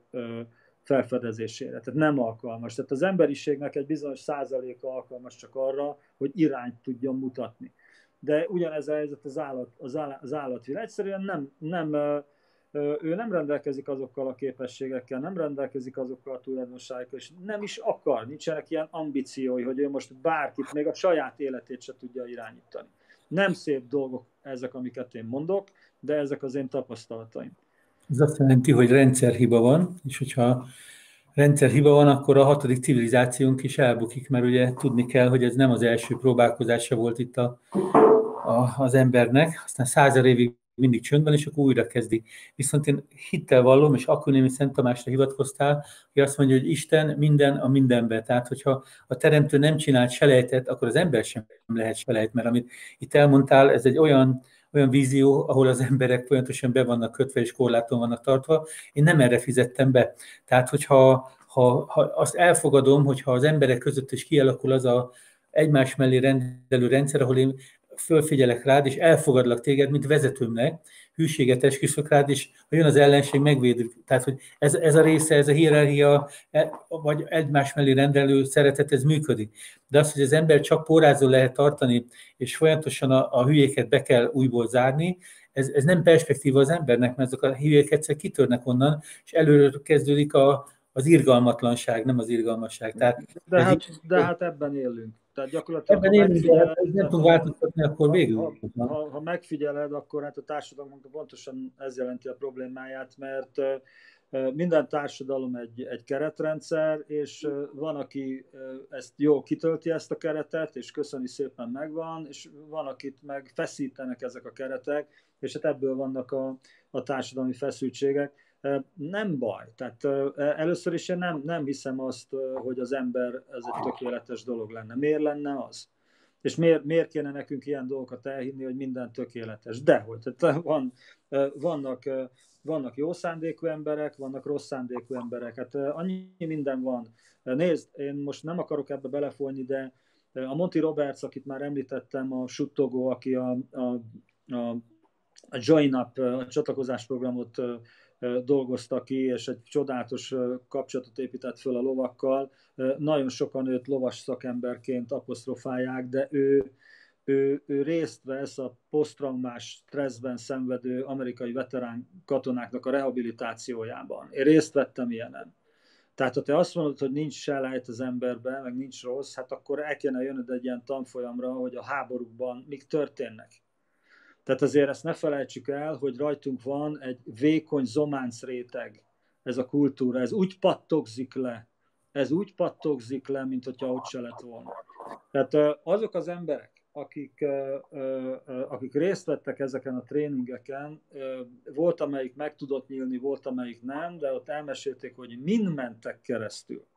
felfedezésére, tehát nem alkalmas. Tehát az emberiségnek egy bizonyos százaléka alkalmas csak arra, hogy irányt tudjon mutatni. De ugyanez a helyzet az, állat, az, állat, az állatvilág. Egyszerűen nem, nem, ő nem rendelkezik azokkal a képességekkel, nem rendelkezik azokkal a tulajdonságokkal, és nem is akar, nincsenek ilyen ambíciói, hogy ő most bárkit, még a saját életét se tudja irányítani. Nem szép dolgok ezek, amiket én mondok, de ezek az én tapasztalataim.
Ez azt jelenti, hogy rendszerhiba van, és hogyha rendszerhiba van, akkor a hatodik civilizációnk is elbukik, mert ugye tudni kell, hogy ez nem az első próbálkozása volt itt a, a, az embernek, aztán százer évig mindig csöndben, és akkor újra kezdi. Viszont én hittel vallom, és Akinói Szent Tamásra hivatkoztál, hogy azt mondja, hogy Isten minden a mindenben. Tehát, hogyha a teremtő nem csinált selejtet, akkor az ember sem lehet selejt, mert amit itt elmondtál, ez egy olyan, olyan vízió, ahol az emberek folyamatosan be vannak kötve és korláton vannak tartva. Én nem erre fizettem be. Tehát, hogyha ha, ha azt elfogadom, hogyha az emberek között is kialakul az a egymás mellé rendelő rendszer, ahol én fölfigyelek rád, és elfogadlak téged, mint vezetőmnek, hűséget esküszök rád, és ha jön az ellenség, megvédük. Tehát, hogy ez, ez a része, ez a hierarchia, vagy egymás mellé rendelő szeretet, ez működik. De az, hogy az ember csak pórázon lehet tartani, és folyamatosan a, a hülyéket be kell újból zárni, ez, ez nem perspektíva az embernek, mert azok a hülyék egyszer kitörnek onnan, és előről kezdődik a, az irgalmatlanság, nem az irgalmasság. Tehát,
de, hát, így, de hát ebben élünk. Tehát gyakorlatilag,
ebben élünk, de nem tudunk változtatni, akkor végül.
Ha, ha, ha megfigyeled, akkor hát a társadalomnak pontosan ez jelenti a problémáját, mert minden társadalom egy, egy keretrendszer, és van, aki ezt jól kitölti ezt a keretet, és köszöni szépen megvan, és van, akit meg feszítenek ezek a keretek, és hát ebből vannak a, a társadalmi feszültségek. Nem baj. Tehát először is én nem, nem hiszem azt, hogy az ember ez egy tökéletes dolog lenne. Miért lenne az? És miért, miért kéne nekünk ilyen dolgokat elhinni, hogy minden tökéletes? Dehogy. Tehát van, vannak, vannak jó szándékú emberek, vannak rossz szándékú emberek. Hát annyi minden van. Nézd, én most nem akarok ebbe belefolyni, de a Monty Roberts, akit már említettem, a suttogó, aki a, a, a, a Join Up, a csatlakozás programot dolgozta ki, és egy csodálatos kapcsolatot épített föl a lovakkal. Nagyon sokan őt lovas szakemberként apostrofálják, de ő, ő, ő részt vesz a posztraumás stresszben szenvedő amerikai veterán katonáknak a rehabilitációjában. Én részt vettem ilyenen. Tehát ha te azt mondod, hogy nincs selejt az emberben, meg nincs rossz, hát akkor el kéne jönnöd egy ilyen tanfolyamra, hogy a háborúkban mik történnek. Tehát azért ezt ne felejtsük el, hogy rajtunk van egy vékony zománc réteg, ez a kultúra, ez úgy pattogzik le, ez úgy pattogzik le, mint hogyha ott se lett volna. Tehát azok az emberek, akik, akik részt vettek ezeken a tréningeken, volt, amelyik meg tudott nyílni, volt, amelyik nem, de ott elmesélték, hogy mind mentek keresztül.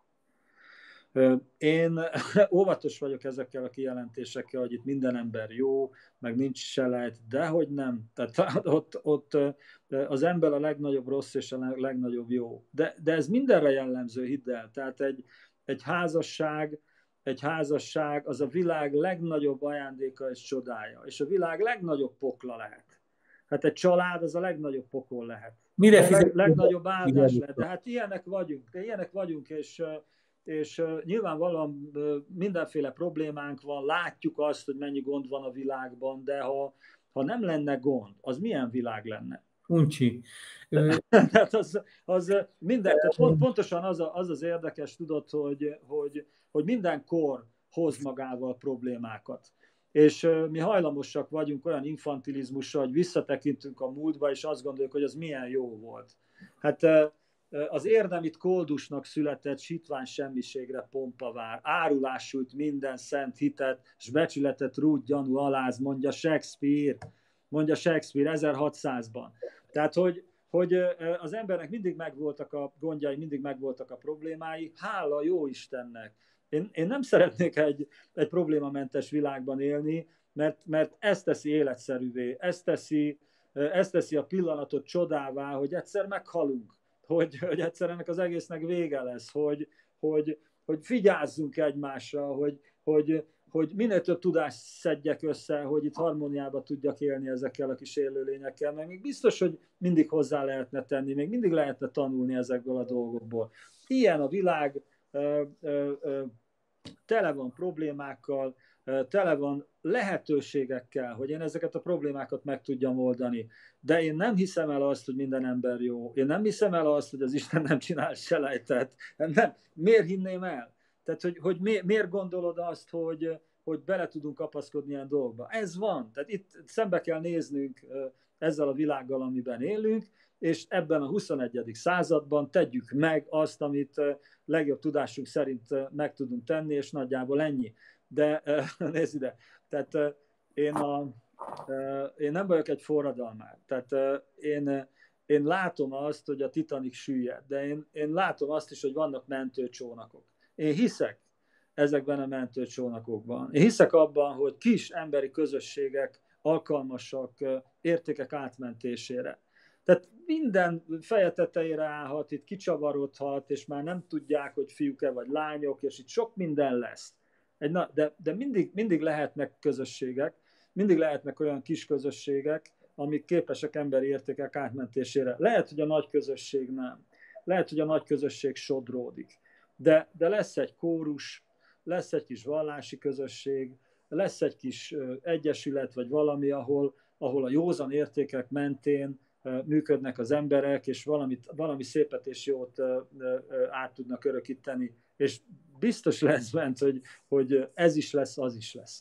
Én óvatos vagyok ezekkel a kijelentésekkel, hogy itt minden ember jó, meg nincs selejt, dehogy nem. Tehát ott, ott az ember a legnagyobb rossz és a legnagyobb jó. De, de ez mindenre jellemző, hidd el. Tehát egy, egy házasság, egy házasság az a világ legnagyobb ajándéka és csodája. És a világ legnagyobb pokla lehet. Hát egy család az a legnagyobb pokol lehet.
Mire
a leg, legnagyobb áldás lehet. De hát ilyenek vagyunk, de ilyenek vagyunk, és és nyilvánvalóan mindenféle problémánk van, látjuk azt, hogy mennyi gond van a világban, de ha, ha nem lenne gond, az milyen világ lenne?
Uncsi.
Tehát az, az minden, tehát pont, pontosan az, a, az az érdekes, tudod, hogy, hogy, hogy minden kor hoz magával problémákat. És mi hajlamosak vagyunk olyan infantilizmusra, hogy visszatekintünk a múltba, és azt gondoljuk, hogy az milyen jó volt. Hát az érdemit koldusnak született sitvány semmiségre pompavár, árulásult minden szent hitet, s becsületet rúd gyanú aláz, mondja Shakespeare, mondja Shakespeare ezerhatszázban. Tehát, hogy, hogy az embernek mindig megvoltak a gondjai, mindig megvoltak a problémái, hála jó Istennek. Én, én nem szeretnék egy, egy problémamentes világban élni, mert, mert ez teszi életszerűvé, ez teszi, ez teszi a pillanatot csodává, hogy egyszer meghalunk, hogy, hogy egyszer ennek az egésznek vége lesz, hogy, hogy, hogy vigyázzunk egymásra, hogy, hogy, hogy minél több tudást szedjek össze, hogy itt harmóniába tudjak élni ezekkel a kis élőlényekkel, meg még biztos, hogy mindig hozzá lehetne tenni, még mindig lehetne tanulni ezekből a dolgokból. Ilyen a világ, ö, ö, ö, tele van problémákkal, tele van lehetőségekkel, hogy én ezeket a problémákat meg tudjam oldani. De én nem hiszem el azt, hogy minden ember jó. Én nem hiszem el azt, hogy az Isten nem csinál selejtet. Nem. Miért hinném el? Tehát, hogy, hogy mi, miért gondolod azt, hogy, hogy bele tudunk kapaszkodni ilyen dolgokba? Ez van. Tehát itt szembe kell néznünk ezzel a világgal, amiben élünk, és ebben a huszonegyedik században tegyük meg azt, amit legjobb tudásunk szerint meg tudunk tenni, és nagyjából ennyi. De nézd ide, tehát én, a, én nem vagyok egy forradalmár, tehát én, én látom azt, hogy a Titanic süllyed, de én, én látom azt is, hogy vannak mentőcsónakok. Én hiszek ezekben a mentőcsónakokban. Én hiszek abban, hogy kis emberi közösségek alkalmasak értékek átmentésére. Tehát minden feje tetejére állhat, itt kicsavarodhat, és már nem tudják, hogy fiúk-e vagy lányok, és itt sok minden lesz. Egy, na, de de mindig, mindig lehetnek közösségek, mindig lehetnek olyan kis közösségek, amik képesek emberi értékek átmentésére. Lehet, hogy a nagy közösség nem. Lehet, hogy a nagy közösség sodródik. De, de lesz egy kórus, lesz egy kis vallási közösség, lesz egy kis egyesület, vagy valami, ahol, ahol a józan értékek mentén működnek az emberek, és valamit, valami szépet és jót át tudnak örökíteni. És biztos lesz bent, hogy, hogy ez is lesz, az is lesz.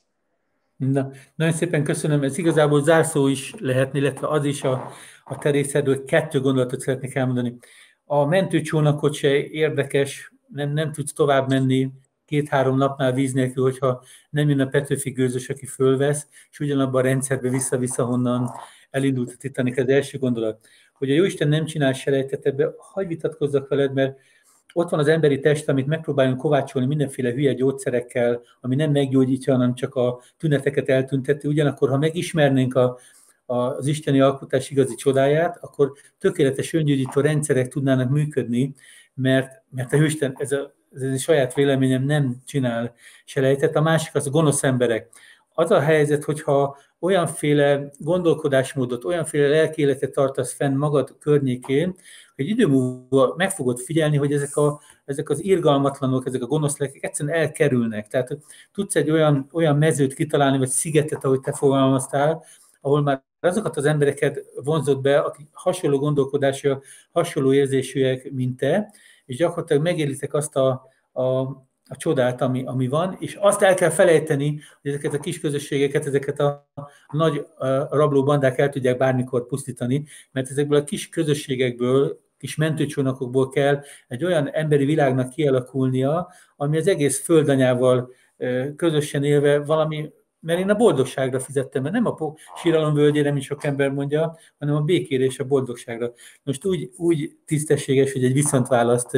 Na, nagyon szépen köszönöm, ez igazából zárszó is lehetne, illetve az is a, a te részedről. Kettő gondolatot szeretnék elmondani. A mentőcsónakot se érdekes, nem, nem tudsz tovább menni két-három napnál víz nélkül, hogyha nem jön a Petőfi gőzös, aki fölvesz, és ugyanabban a rendszerbe vissza-vissza, honnan elindult a Titanic. Az első gondolat. Hogy a Jóisten nem csinál selejtet, ebbe hagyj vitatkozzak veled, mert ott van az emberi test, amit megpróbálunk kovácsolni mindenféle hülye gyógyszerekkel, ami nem meggyógyítja, hanem csak a tüneteket eltünteti. Ugyanakkor, ha megismernénk a, a, az isteni alkotás igazi csodáját, akkor tökéletes öngyógyító rendszerek tudnának működni, mert, mert a Jóisten, ez a, ez a saját véleményem, nem csinál selejtet. A másik az a gonosz emberek. Az a helyzet, hogyha olyanféle gondolkodásmódot, olyanféle lelkéletet tartasz fenn magad környékén, hogy idő múlva meg fogod figyelni, hogy ezek, a, ezek az irgalmatlanok, ezek a gonosz lelkek egyszerűen elkerülnek. Tehát tudsz egy olyan, olyan mezőt kitalálni, vagy szigetet, ahogy te fogalmaztál, ahol már azokat az embereket vonzott be, akik hasonló gondolkodásúak, hasonló érzésűek, mint te, és gyakorlatilag megélitek azt a, a a csodát, ami, ami van, és azt el kell felejteni, hogy ezeket a kis közösségeket, ezeket a nagy rablóbandák el tudják bármikor pusztítani, mert ezekből a kis közösségekből, kis mentőcsónakokból kell egy olyan emberi világnak kialakulnia, ami az egész földanyával közösen élve valami, mert én a boldogságra fizettem, mert nem a síralom völgyére, mint sok ember mondja, hanem a békére és a boldogságra. Most úgy, úgy tisztességes, hogy egy viszontválaszt.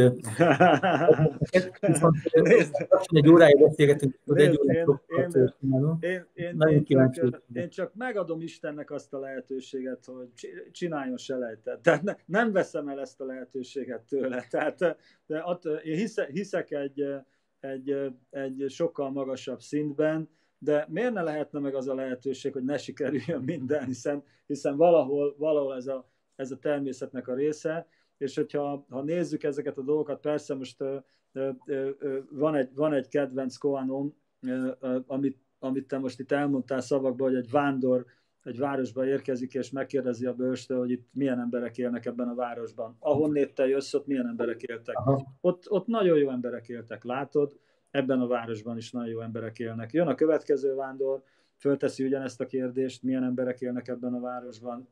Egy órája beszélgetünk, hogy egy
órája Én csak megadom Istennek azt a lehetőséget, hogy csináljon selejtet. Tehát ne, nem veszem el ezt a lehetőséget tőle. Tehát de att, én hiszek, hiszek egy, egy, egy sokkal magasabb szintben, de miért ne lehetne meg az a lehetőség, hogy ne sikerüljön minden, hiszen, hiszen valahol, valahol ez, a, ez a természetnek a része, és hogyha ha nézzük ezeket a dolgokat, persze most ö, ö, ö, van, egy, van egy kedvenc koanom, ö, ö, amit, amit te most itt elmondtál szavakban, hogy egy vándor egy városba érkezik, és megkérdezi a bőrstől, hogy itt milyen emberek élnek ebben a városban. Ahonnét te jössz, ott milyen emberek éltek. Ott, ott nagyon jó emberek éltek, látod? Ebben a városban is nagyon jó emberek élnek. Jön a következő vándor, fölteszi ugyanezt a kérdést, milyen emberek élnek ebben a városban.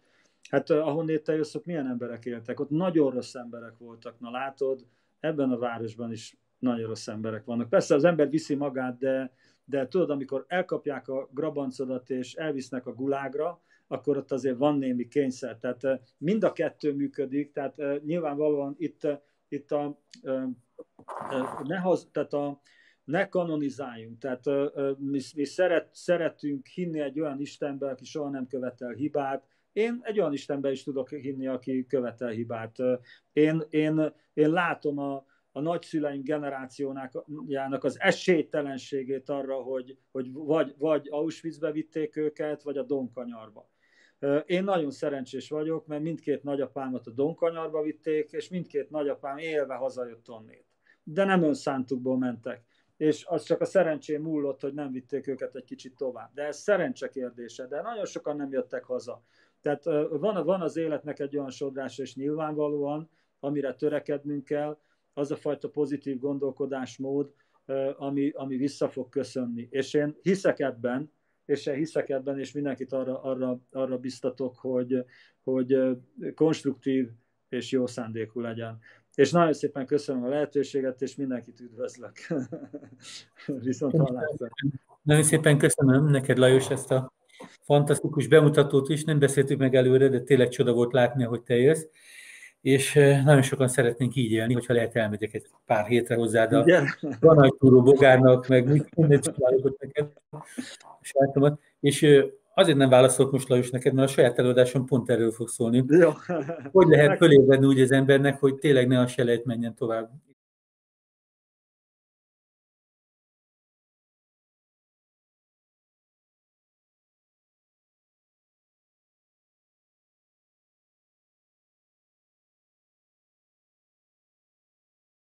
Hát ahonnét te jössz, ott milyen emberek éltek? Ott nagyon rossz emberek voltak. Na látod, ebben a városban is nagyon rossz emberek vannak. Persze az ember viszi magát, de, de tudod, amikor elkapják a grabancodat és elvisznek a gulágra, akkor ott azért van némi kényszer. Tehát mind a kettő működik, tehát nyilvánvalóan itt, itt a, ne, hoz, tehát a, ne kanonizáljunk. Tehát mi, mi szeret, szeretünk hinni egy olyan Istenben, aki soha nem követel hibát. Én egy olyan Istenben is tudok hinni, aki követel hibát. Én, én, én látom a, a nagyszüleim generációjának az esélytelenségét arra, hogy, hogy vagy, vagy Auschwitzbe vitték őket, vagy a Donkanyarba. Én nagyon szerencsés vagyok, mert mindkét nagyapámat a Donkanyarba vitték, és mindkét nagyapám élve hazajött onnét. De nem önszántukból mentek. És az csak a szerencsém múlott, hogy nem vitték őket egy kicsit tovább. De ez szerencse kérdése, de nagyon sokan nem jöttek haza. Tehát van, van az életnek egy olyan sodrása, és nyilvánvalóan, amire törekednünk kell, az a fajta pozitív gondolkodásmód, ami, ami vissza fog köszönni. És én hiszek ebben, és én hiszek ebben, és mindenkit arra, arra, arra biztatok, hogy, hogy konstruktív és jó szándékú legyen. És nagyon szépen köszönöm a lehetőséget, és mindenkit üdvözlök. Viszont hallásra.
Nagyon szépen köszönöm neked, Lajos, ezt a fantasztikus bemutatót is. Nem beszéltük meg előre, de tényleg csoda volt látni, hogy te jössz. És nagyon sokan szeretnénk így élni, hogyha lehet elmegyek egy pár hétre hozzád a Ganajtúró Bogárnak, meg mit mindent csinálok ott neked, a sajátomat. És azért nem válaszolt most Lajos neked, mert a saját előadásom pont erről fog szólni.
Jó.
Hogy lehet fölébredni úgy az embernek, hogy tényleg ne a selejt menjen tovább.